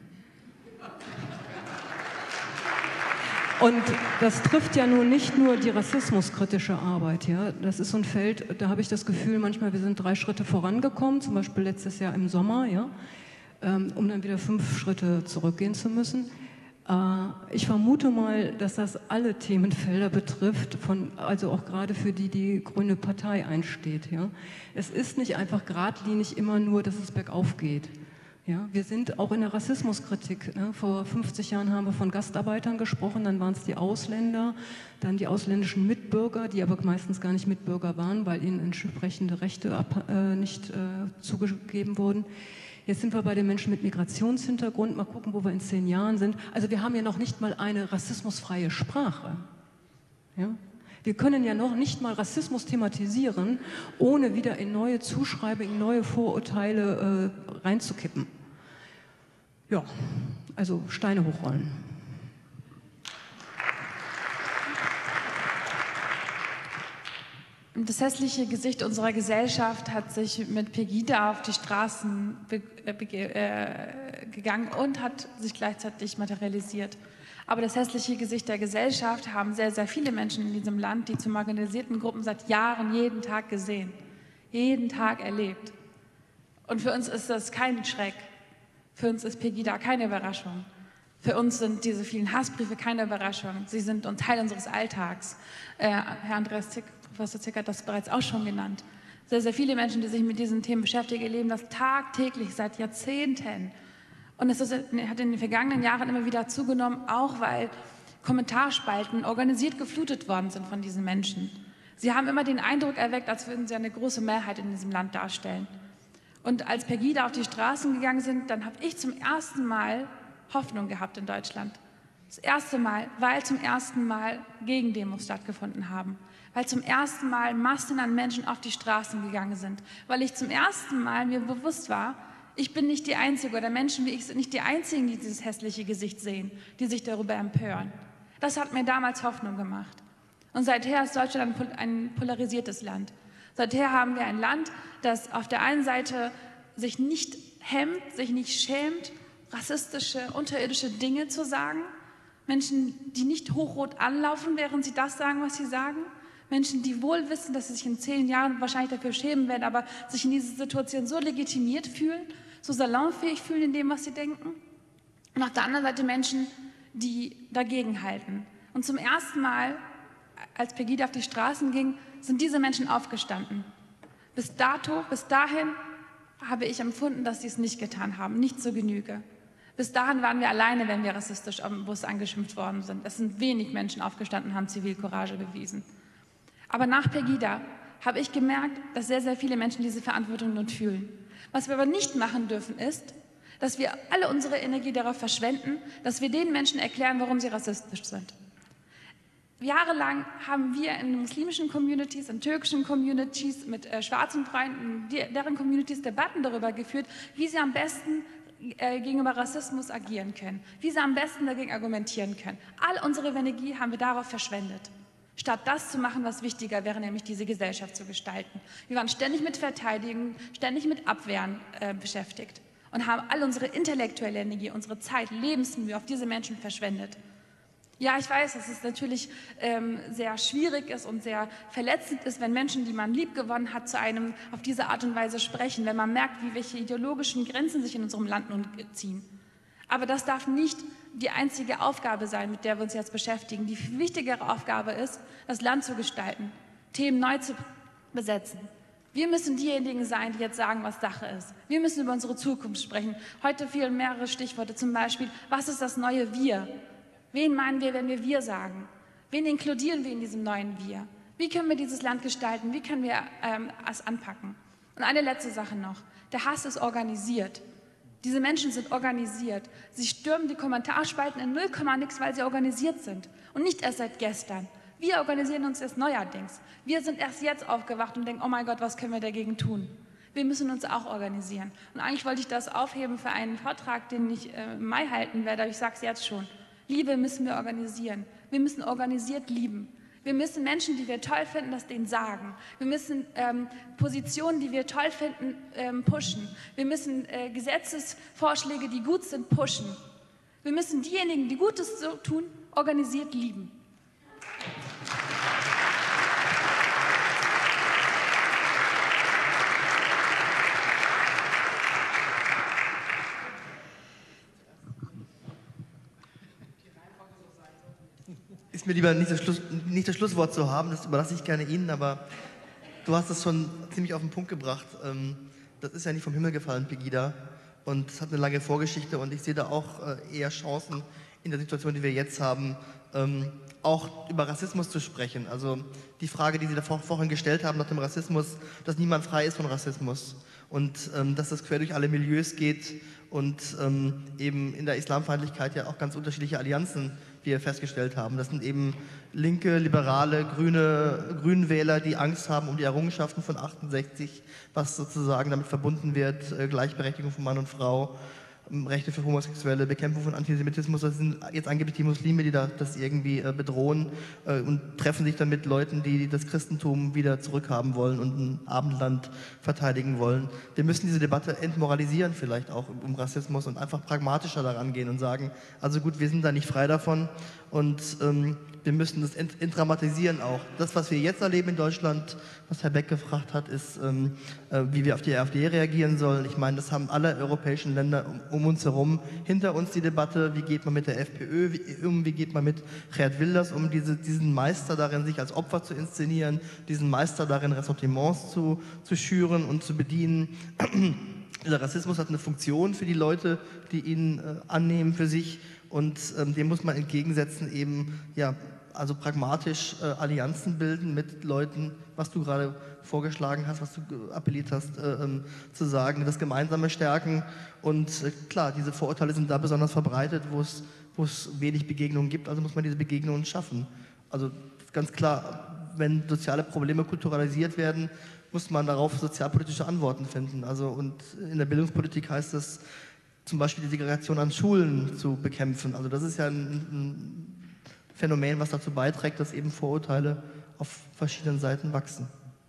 Und das trifft ja nun nicht nur die rassismuskritische Arbeit. Ja? Das ist so ein Feld, da habe ich das Gefühl, manchmal wir sind drei Schritte vorangekommen, zum Beispiel letztes Jahr im Sommer, ja? ähm, um dann wieder fünf Schritte zurückgehen zu müssen. Äh, ich vermute mal, dass das alle Themenfelder betrifft, von, also auch gerade für die die Grüne Partei einsteht. Ja? Es ist nicht einfach geradlinig immer nur, dass es bergauf geht. Ja, wir sind auch in der Rassismuskritik. Ne? Vor fünfzig Jahren haben wir von Gastarbeitern gesprochen, dann waren es die Ausländer, dann die ausländischen Mitbürger, die aber meistens gar nicht Mitbürger waren, weil ihnen entsprechende Rechte ab, äh, nicht äh, zugegeben wurden. Jetzt sind wir bei den Menschen mit Migrationshintergrund, mal gucken, wo wir in zehn Jahren sind. Also wir haben ja noch nicht mal eine rassismusfreie Sprache. Ja? Wir können ja noch nicht mal Rassismus thematisieren, ohne wieder in neue Zuschreibungen, in neue Vorurteile äh, reinzukippen. Ja, also Steine hochrollen. Das hässliche Gesicht unserer Gesellschaft hat sich mit Pegida auf die Straßen be be äh, gegangen und hat sich gleichzeitig materialisiert. Aber das hässliche Gesicht der Gesellschaft haben sehr, sehr viele Menschen in diesem Land, die zu marginalisierten Gruppen seit Jahren jeden Tag gesehen, jeden Tag erlebt. Und für uns ist das kein Schreck. Für uns ist Pegida keine Überraschung. Für uns sind diese vielen Hassbriefe keine Überraschung. Sie sind Teil unseres Alltags. Äh, Herr Andreas Zick, Professor Zick hat das bereits auch schon genannt. Sehr, sehr viele Menschen, die sich mit diesen Themen beschäftigen, erleben das tagtäglich seit Jahrzehnten. Und es ist, hat in den vergangenen Jahren immer wieder zugenommen, auch weil Kommentarspalten organisiert geflutet worden sind von diesen Menschen. Sie haben immer den Eindruck erweckt, als würden sie eine große Mehrheit in diesem Land darstellen. Und als Pegida auf die Straßen gegangen sind, dann habe ich zum ersten Mal Hoffnung gehabt in Deutschland. Das erste Mal, weil zum ersten Mal Gegendemos stattgefunden haben. Weil zum ersten Mal Massen an Menschen auf die Straßen gegangen sind. Weil ich zum ersten Mal mir bewusst war, ich bin nicht die Einzige oder Menschen wie ich sind nicht die Einzigen, die dieses hässliche Gesicht sehen, die sich darüber empören. Das hat mir damals Hoffnung gemacht. Und seither ist Deutschland ein polarisiertes Land. Seither haben wir ein Land, das auf der einen Seite sich nicht hemmt, sich nicht schämt, rassistische, unterirdische Dinge zu sagen. Menschen, die nicht hochrot anlaufen, während sie das sagen, was sie sagen. Menschen, die wohl wissen, dass sie sich in zehn Jahren wahrscheinlich dafür schämen werden, aber sich in dieser Situation so legitimiert fühlen, so salonfähig fühlen in dem, was sie denken. Und auf der anderen Seite Menschen, die dagegenhalten. Und zum ersten Mal, als Pegida auf die Straßen ging, sind diese Menschen aufgestanden. Bis dato, bis dahin habe ich empfunden, dass sie es nicht getan haben, nicht zur Genüge. Bis dahin waren wir alleine, wenn wir rassistisch am Bus angeschimpft worden sind. Es sind wenig Menschen aufgestanden, haben Zivilcourage bewiesen. Aber nach Pegida habe ich gemerkt, dass sehr, sehr viele Menschen diese Verantwortung nun fühlen. Was wir aber nicht machen dürfen, ist, dass wir alle unsere Energie darauf verschwenden, dass wir den Menschen erklären, warum sie rassistisch sind. Jahrelang haben wir in muslimischen Communities, in türkischen Communities, mit äh, schwarzen Freunden, die, deren Communities Debatten darüber geführt, wie sie am besten äh, gegenüber Rassismus agieren können, wie sie am besten dagegen argumentieren können. All unsere Energie haben wir darauf verschwendet. statt das zu machen, was wichtiger wäre, nämlich diese Gesellschaft zu gestalten. Wir waren ständig mit Verteidigen, ständig mit Abwehren äh, beschäftigt und haben all unsere intellektuelle Energie, unsere Zeit, Lebensmühe auf diese Menschen verschwendet. Ja, ich weiß, dass es natürlich ähm, sehr schwierig ist und sehr verletzend ist, wenn Menschen, die man lieb gewonnen hat, zu einem auf diese Art und Weise sprechen, wenn man merkt, wie welche ideologischen Grenzen sich in unserem Land nun ziehen. Aber das darf nicht die einzige Aufgabe sein, mit der wir uns jetzt beschäftigen. Die viel wichtigere Aufgabe ist, das Land zu gestalten, Themen neu zu besetzen. Wir müssen diejenigen sein, die jetzt sagen, was Sache ist. Wir müssen über unsere Zukunft sprechen. Heute fielen mehrere Stichworte, zum Beispiel, was ist das neue Wir? Wen meinen wir, wenn wir Wir sagen? Wen inkludieren wir in diesem neuen Wir? Wie können wir dieses Land gestalten? Wie können wir ähm, es anpacken? Und eine letzte Sache noch. Der Hass ist organisiert. Diese Menschen sind organisiert. Sie stürmen die Kommentarspalten in null Komma nix, weil sie organisiert sind. Und nicht erst seit gestern. Wir organisieren uns erst neuerdings. Wir sind erst jetzt aufgewacht und denken, oh mein Gott, was können wir dagegen tun? Wir müssen uns auch organisieren. Und eigentlich wollte ich das aufheben für einen Vortrag, den ich äh, im Mai halten werde, aber ich sage es jetzt schon. Liebe müssen wir organisieren. Wir müssen organisiert lieben. Wir müssen Menschen, die wir toll finden, das denen sagen. Wir müssen ähm, Positionen, die wir toll finden, ähm, pushen. Wir müssen äh, Gesetzesvorschläge, die gut sind, pushen. Wir müssen diejenigen, die Gutes so tun, organisiert lieben. Ist mir lieber nicht das, Schluss, nicht das Schlusswort zu haben, das überlasse ich gerne Ihnen, aber du hast es schon ziemlich auf den Punkt gebracht. Das ist ja nicht vom Himmel gefallen, Pegida, und es hat eine lange Vorgeschichte und ich sehe da auch eher Chancen in der Situation, die wir jetzt haben, auch über Rassismus zu sprechen. Also die Frage, die Sie da vorhin gestellt haben nach dem Rassismus, dass niemand frei ist von Rassismus und dass das quer durch alle Milieus geht und eben in der Islamfeindlichkeit ja auch ganz unterschiedliche Allianzen, wie wir festgestellt haben. Das sind eben linke, liberale, grüne Grünwähler, die Angst haben um die Errungenschaften von achtundsechzig, was sozusagen damit verbunden wird, Gleichberechtigung von Mann und Frau, Rechte für Homosexuelle, Bekämpfung von Antisemitismus. Das sind jetzt angeblich die Muslime, die da, das irgendwie äh, bedrohen äh, und treffen sich dann mit Leuten, die das Christentum wieder zurückhaben wollen und ein Abendland verteidigen wollen. Wir müssen diese Debatte entmoralisieren vielleicht auch um, um Rassismus und einfach pragmatischer daran gehen und sagen, also gut, wir sind da nicht frei davon und ähm, wir müssen das ent entdramatisieren auch. Das, was wir jetzt erleben in Deutschland, was Herr Beck gefragt hat, ist, ähm, äh, wie wir auf die AfD reagieren sollen. Ich meine, das haben alle europäischen Länder um, um uns herum. Hinter uns die Debatte, wie geht man mit der FPÖ wie, um, wie geht man mit Geert Wilders um, diese, diesen Meister darin, sich als Opfer zu inszenieren, diesen Meister darin, Ressentiments zu, zu schüren und zu bedienen. Der Rassismus hat eine Funktion für die Leute, die ihn äh, annehmen für sich. Und ähm, dem muss man entgegensetzen, eben ja, also pragmatisch äh, Allianzen bilden mit Leuten, was du gerade vorgeschlagen hast, was du appelliert hast, äh, ähm, zu sagen, das Gemeinsame stärken. Und äh, klar, diese Vorurteile sind da besonders verbreitet, wo es, wo es wenig Begegnungen gibt, also muss man diese Begegnungen schaffen. Also ganz klar, wenn soziale Probleme kulturalisiert werden, muss man darauf sozialpolitische Antworten finden. Also, und in der Bildungspolitik heißt es, zum Beispiel die Segregation an Schulen zu bekämpfen. Also das ist ja ein, ein Phänomen, was dazu beiträgt, dass eben Vorurteile auf verschiedenen Seiten wachsen.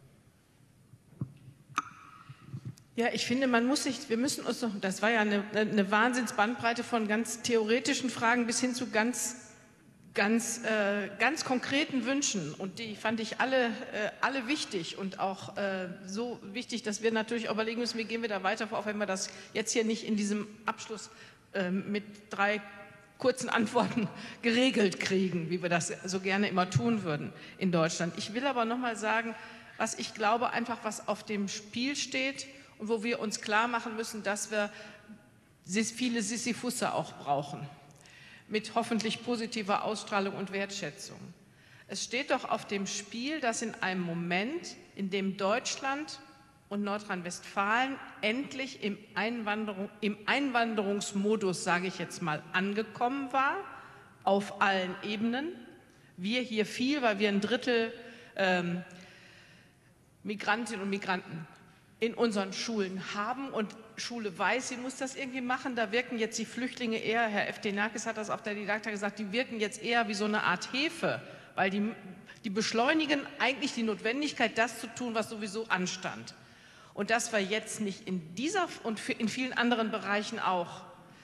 Ja, ich finde, man muss sich, wir müssen uns, das war ja eine, eine Wahnsinnsbandbreite von ganz theoretischen Fragen bis hin zu ganz, ganz, äh, ganz konkreten Wünschen. Und die fand ich alle, äh, alle wichtig und auch äh, so wichtig, dass wir natürlich überlegen müssen, wie gehen wir da weiter vor, auch wenn wir das jetzt hier nicht in diesem Abschluss äh, mit drei kurzen Antworten geregelt kriegen, wie wir das so gerne immer tun würden in Deutschland. Ich will aber noch mal sagen, was ich glaube, einfach was auf dem Spiel steht und wo wir uns klar machen müssen, dass wir viele Sisyphusse auch brauchen, mit hoffentlich positiver Ausstrahlung und Wertschätzung. Es steht doch auf dem Spiel, dass in einem Moment, in dem Deutschland und Nordrhein-Westfalen endlich im, Einwanderung, im Einwanderungsmodus, sage ich jetzt mal, angekommen war, auf allen Ebenen. Wir hier viel, weil wir ein Drittel ähm, Migrantinnen und Migranten in unseren Schulen haben und Schule weiß, sie muss das irgendwie machen. Da wirken jetzt die Flüchtlinge eher, Herr Eftenakis hat das auf der Didakta gesagt, die wirken jetzt eher wie so eine Art Hefe weil die, die beschleunigen eigentlich die Notwendigkeit, das zu tun, was sowieso anstand. Und dass wir jetzt nicht in dieser und in vielen anderen Bereichen auch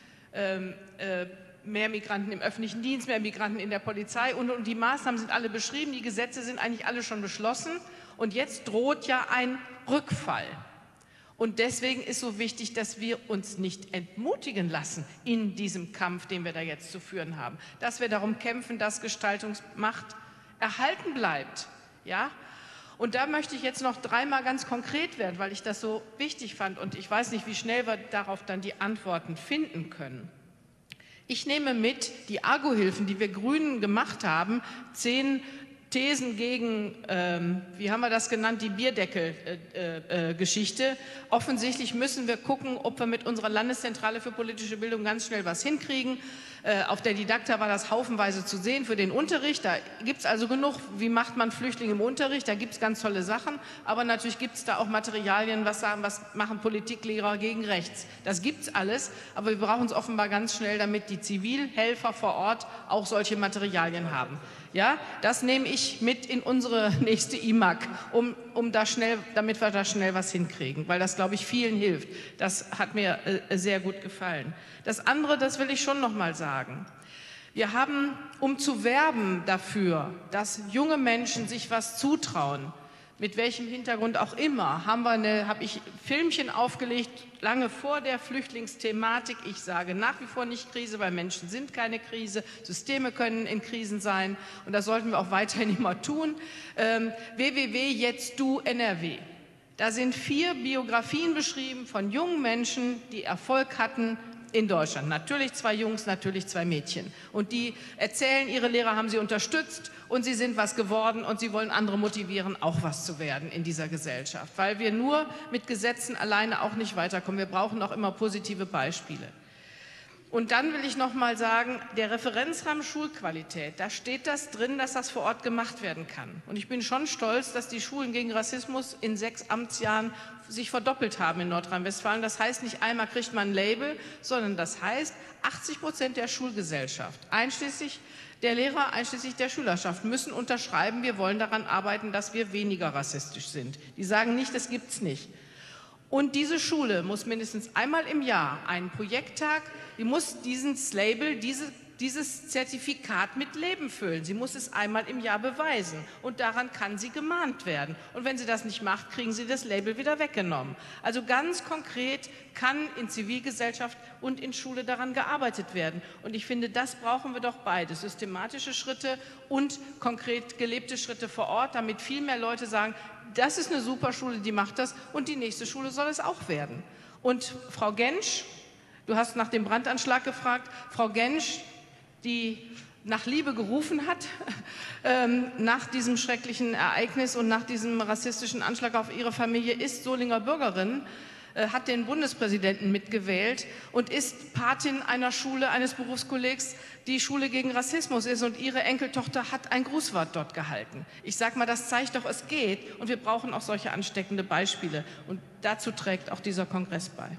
ähm, äh, mehr Migranten im öffentlichen Dienst, mehr Migranten in der Polizei und, und die Maßnahmen sind alle beschrieben, die Gesetze sind eigentlich alle schon beschlossen und jetzt droht ja ein Rückfall. Und deswegen ist so wichtig, dass wir uns nicht entmutigen lassen in diesem Kampf, den wir da jetzt zu führen haben. Dass wir darum kämpfen, dass Gestaltungsmacht erhalten bleibt. Ja? Und da möchte ich jetzt noch dreimal ganz konkret werden, weil ich das so wichtig fand und ich weiß nicht, wie schnell wir darauf dann die Antworten finden können. Ich nehme mit, die Argo-Hilfen, die wir Grünen gemacht haben, zehn Thesen gegen, ähm, wie haben wir das genannt, die Bierdeckel-Geschichte. Äh, äh, Offensichtlich müssen wir gucken, ob wir mit unserer Landeszentrale für politische Bildung ganz schnell was hinkriegen. Äh, auf der Didakta war das haufenweise zu sehen für den Unterricht. Da gibt es also genug, wie macht man Flüchtlinge im Unterricht, da gibt es ganz tolle Sachen. Aber natürlich gibt es da auch Materialien, was, sagen, was machen Politiklehrer gegen rechts. Das gibt es alles, aber wir brauchen es offenbar ganz schnell, damit die Zivilhelfer vor Ort auch solche Materialien haben. Ja, das nehme ich mit in unsere nächste I M A G, um, um da schnell, damit wir da schnell was hinkriegen, weil das, glaube ich, vielen hilft. Das hat mir äh, sehr gut gefallen. Das andere, das will ich schon noch mal sagen. Wir haben, um zu werben dafür, dass junge Menschen sich was zutrauen, mit welchem Hintergrund auch immer, haben wir eine, habe ich Filmchen aufgelegt, lange vor der Flüchtlingsthematik. Ich sage nach wie vor nicht Krise, weil Menschen sind keine Krise, Systeme können in Krisen sein und das sollten wir auch weiterhin immer tun. Ähm, w w w punkt jetzt du N R W. Da sind vier Biografien beschrieben von jungen Menschen, die Erfolg hatten in Deutschland. Natürlich zwei Jungs, natürlich zwei Mädchen. Und die erzählen, ihre Lehrer haben sie unterstützt und sie sind was geworden und sie wollen andere motivieren, auch was zu werden in dieser Gesellschaft. Weil wir nur mit Gesetzen alleine auch nicht weiterkommen. Wir brauchen auch immer positive Beispiele. Und dann will ich noch mal sagen, der Referenzrahmen Schulqualität, da steht das drin, dass das vor Ort gemacht werden kann. Und ich bin schon stolz, dass die Schulen gegen Rassismus in sechs Amtsjahren sich verdoppelt haben in Nordrhein-Westfalen. Das heißt, nicht einmal kriegt man ein Label, sondern das heißt, achtzig Prozent der Schulgesellschaft, einschließlich der Lehrer, einschließlich der Schülerschaft, müssen unterschreiben, wir wollen daran arbeiten, dass wir weniger rassistisch sind. Die sagen nicht, das gibt es nicht. Und diese Schule muss mindestens einmal im Jahr einen Projekttag, die muss dieses Label, diese, dieses Zertifikat mit Leben füllen. Sie muss es einmal im Jahr beweisen und daran kann sie gemahnt werden. Und wenn sie das nicht macht, kriegen sie das Label wieder weggenommen. Also ganz konkret kann in Zivilgesellschaft und in Schule daran gearbeitet werden. Und ich finde, das brauchen wir doch beide, systematische Schritte und konkret gelebte Schritte vor Ort, damit viel mehr Leute sagen, das ist eine super Schule, die macht das und die nächste Schule soll es auch werden. Und Frau Gensch, du hast nach dem Brandanschlag gefragt, Frau Gensch, die nach Liebe gerufen hat, ähm, nach diesem schrecklichen Ereignis und nach diesem rassistischen Anschlag auf ihre Familie, ist Solinger Bürgerin, äh, hat den Bundespräsidenten mitgewählt und ist Patin einer Schule, eines Berufskollegs, die Schule gegen Rassismus ist und ihre Enkeltochter hat ein Grußwort dort gehalten. Ich sage mal, das zeigt doch, es geht und wir brauchen auch solche ansteckende Beispiele und dazu trägt auch dieser Kongress bei.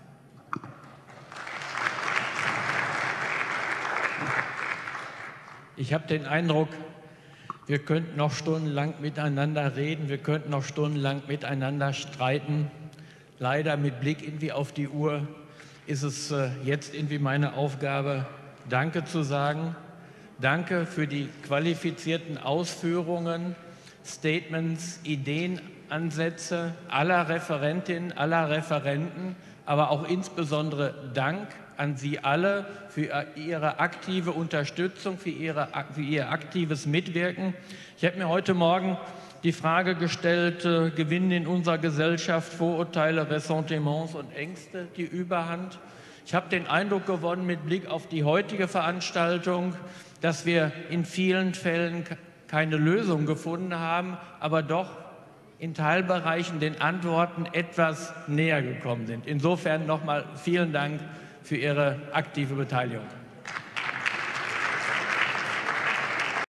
Ich habe den Eindruck, wir könnten noch stundenlang miteinander reden, wir könnten noch stundenlang miteinander streiten. Leider mit Blick irgendwie auf die Uhr ist es äh, jetzt irgendwie meine Aufgabe, Danke zu sagen. Danke für die qualifizierten Ausführungen, Statements, Ideenansätze aller Referentinnen, aller Referenten, aber auch insbesondere Dank an Sie alle für Ihre aktive Unterstützung, für, Ihre, für Ihr aktives Mitwirken. Ich habe mir heute Morgen die Frage gestellt, äh, gewinnen in unserer Gesellschaft Vorurteile, Ressentiments und Ängste die Überhand? Ich habe den Eindruck gewonnen, mit Blick auf die heutige Veranstaltung, dass wir in vielen Fällen keine Lösung gefunden haben, aber doch in Teilbereichen den Antworten etwas näher gekommen sind. Insofern nochmal vielen Dank für Ihre aktive Beteiligung.